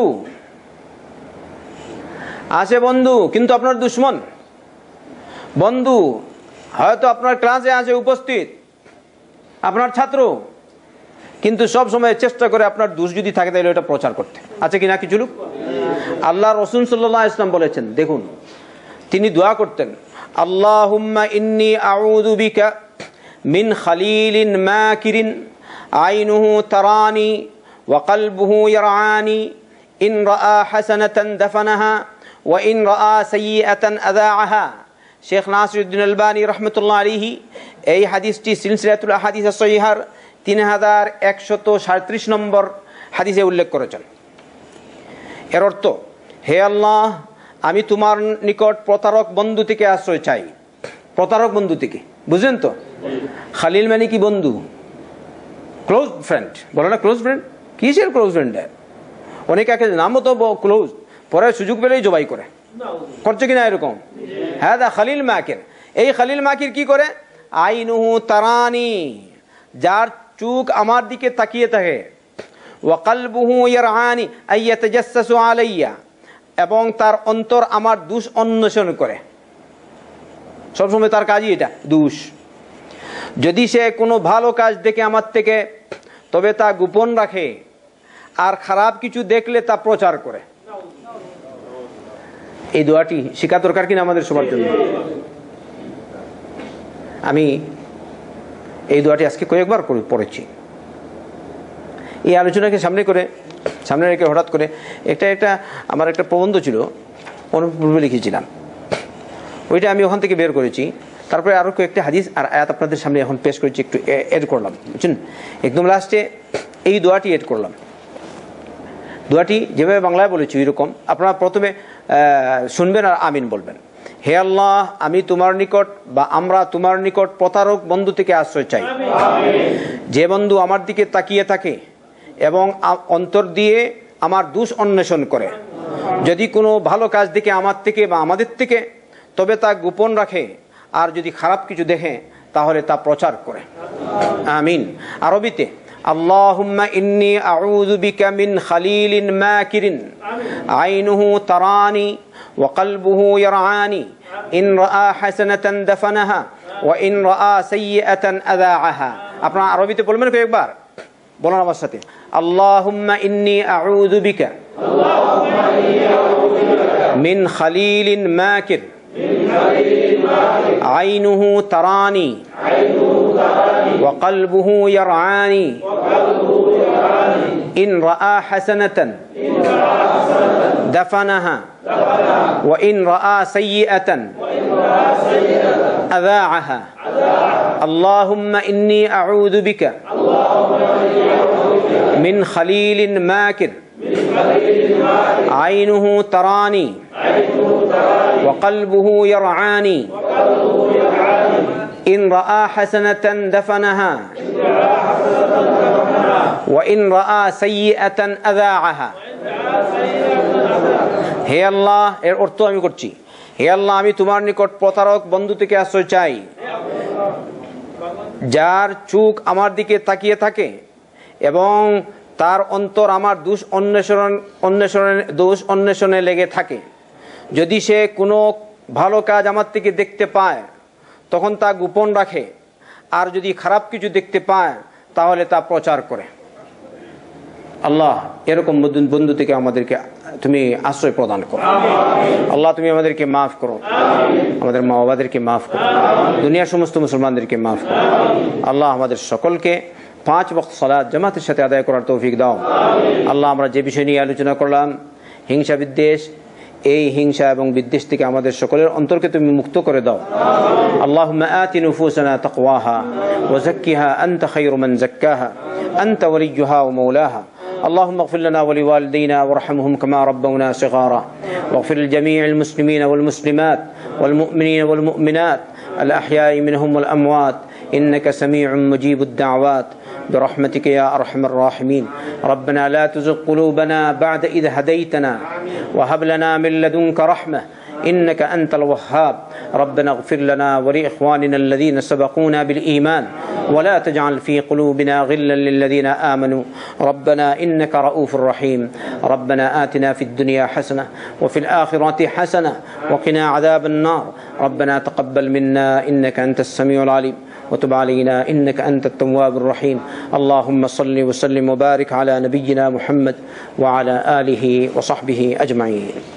আসে বন্ধু কিন্তু আপনার দুশমন। বন্ধু হয়তো আপনার ক্লাসে আসে উপস্থিত, আপনার ছাত্র, কিন্তু সব সময় চেষ্টা করে আপনার দোষ যদি থাকে তাহলে এটা প্রচার করতে। আছে কিনা কিছু লোক? আল্লাহ রাসূল সাল্লাল্লাহু আলাইহি ওয়াসাল্লাম বলেছেন, দেখুন তিনি দোয়া করতেন, আল্লাহুম্মা ইন্নী আউযু বিকা মিন খালিলিন মাকিরিন আইনুহু তারানি ওয়া কলবুহু ইয়ারানি ইন রাআ হাসানাতান দাফানাহা ওয়া ইন রাআ সাইয়্যাতান আযাআহা। শেখ নাসিরউদ্দিন আলবানী রাহমাতুল্লাহ আলাইহি এই হাদিসটি সিলসিলাতুল আহাদিস সহিহার তিন হাজার একশত সাঁত্রিশ নম্বর হাদিসে উল্লেখ করেছেন। এর অর্থ, হে আল্লাহ, আমি তোমার নিকট প্রতারক বন্ধু থেকে আশ্রয় চাই। প্রতারক বন্ধু থেকে, বুঝলেন তো? খালিল মানে কি? বন্ধু, ক্লোজ ফ্রেন্ড। বলো না ক্লোজ ফ্রেন্ড? কিসের ক্লোজ ফ্রেন্ড? অনেকে একে নামও তো ক্লোজ, পরে সুযোগ পেলেই জবাই করে, করছে কিনা এরকম? হ্যাঁ, দা খালিল মাকির। এই খালিল মাকির কি করে? আইনুহু তারানি, যার চোখ আমার দিকে তাকিয়ে থাকে, ওয়া কলবুহু ইয়ারআনি আইয়াতাজাসসু আলাইয়া, এবং তার অন্তর আমার দোষ অন্বেষণ করে। সবসময় তার কাজই এটা, দোষ। যদি সে কোনো ভালো কাজ দেখে আমার থেকে, তবে তা গোপন রাখে, আর খারাপ কিছু দেখলে তা প্রচার করে। এই দোয়াটি শেখা দরকার কিনা আমাদের সবার জন্য? আমি এই দোয়াটি আজকে কয়েকবার পড়েছি। এই আলোচনাকে সামনে করে সামনে রেখে হঠাৎ করে একটা একটা আমার একটা প্রবন্ধ ছিল, অনুপূর্বে লিখেছিলাম, ওইটা আমি ওখান থেকে বের করেছি। তারপরে আরও কয়েকটা হাদিস আর আয়াত আপনাদের সামনে এখন পেশ করেছি, একটু এড করলাম, বুঝছেন? একদম লাস্টে এই দোয়াটি এড করলাম। দোয়াটি যেভাবে বাংলায় বলেছি ওইরকম আপনারা প্রথমে শুনবেন আর আমিন বলবেন। হে আল্লাহ, আমি তোমার নিকট বা আমরা তোমার নিকট প্রতারক বন্ধু থেকে আশ্রয় চাই। যে বন্ধু আমার দিকে তাকিয়ে থাকে এবং অন্তর দিয়ে আমার দোষ অন্বেষণ করে, যদি কোনো ভালো কাজ দেখে আমার থেকে বা আমাদের থেকে তবে তা গোপন রাখে, আর যদি খারাপ কিছু দেখে তাহলে তা প্রচার করে। আমিন। আরবিতে আল্লাহুম্মা ইন্নী আউযু বিকা মিন খালিলিন মাকিরিন আইনুহু তারানি ওয়া কলবুহু ইয়ারআনি ইন রাআ হাসানাতান দাফানাহা ওয়া ইন রাআ সাইয়্যাতান আযাআহা। আপনারা আরবিতে বলবেন কয়েকবার, বলুন আমার সাথে, আল্লাহুম্মা ইন্নী আউযু বিকা মিন খালিলিন মাকির আইনুহু তারানি ওয়া কলবুহু ইয়ারআনি ইন রাআ হাসানাতান দাফানাহা ওয়া ইন রাআ সাইয়্যাতান আযাআহা। আল্লাহুম্মা ইন্নী আউযু বিকা মিন খালিলিন মাকির আইনুহু তারানি ওয়া কলবুহু ইয়ারআনি ইন রাআ হাসানাতান দাফানাহা ওয়া ইন রাআ সাইয়্যাতান আযাআহা। হে আল্লাহ, এর অর্থ আমি করছি, হে আল্লাহ, আমি তোমার নিকট প্রতারক বন্ধু থেকে আশ্রয় চাই, যার চোখ আমার দিকে তাকিয়ে থাকে এবং তার অন্তর আমার দোষ অন্বেষণ অন্বেষণে দোষ অন্বেষণে লেগে থাকে। যদি সে কোনো ভালো কাজ আমার থেকে দেখতে পায় তখন তা গোপন রাখে, আর যদি খারাপ কিছু দেখতে পায় তাহলে তা প্রচার করে। আল্লাহ, এরকম বন্ধু থেকে আমাদেরকে তুমি আশ্রয় প্রদান করো। আল্লাহ, তুমি আমাদেরকে মাফ করো, আমাদের মা বাবাদেরকে মাফ করো, দুনিয়ার সমস্ত মুসলমানদেরকে মাফ করো। আল্লাহ, আমাদের সকলকে পাঁচ ওয়াক্ত সালাত জামাতের সাথে আদায় করার তৌফিক দাও। আল্লাহ, আমরা যে বিষয় নিয়ে আলোচনা করলাম, হিংসা বিদ্বেষ, এই হিংসা এবং বিদ্বেষ থেকে আমাদের সকলের অন্তরকে তুমি মুক্ত করে দাও। আল্লাহুম্মা আতি নুফুসানা তাকওয়াহা ওয়া যাক্কিহা আনতা খায়রু মান যাক্কাহা আনতা ওয়ালিয়্যুহা ওয়া মাওলাহা। اللهم اغفر لنا ولوالدينا وارحمهم كما ربونا صغارا واغفر لجميع المسلمين والمسلمات والمؤمنين والمؤمنات الأحياء منهم والأموات إنك سميع مجيب الدعوات برحمتك يا أرحم الراحمين. ربنا لا تزغ قلوبنا بعد إذ هديتنا وهب لنا من لدنك رحمة إنك أنت الوهاب. ربنا اغفر لنا ولإخواننا الذين سبقونا بالإيمان ولا تجعل في قلوبنا غلا للذين آمنوا ربنا إنك رؤوف رحيم. ربنا آتنا في الدنيا حسنة وفي الآخرة حسنة وقنا عذاب النار. ربنا تقبل منا إنك أنت السميع العليم وتب علينا إنك أنت التواب الرحيم. اللهم صل وسلم وبارك على نبينا محمد وعلى آله وصحبه أجمعين.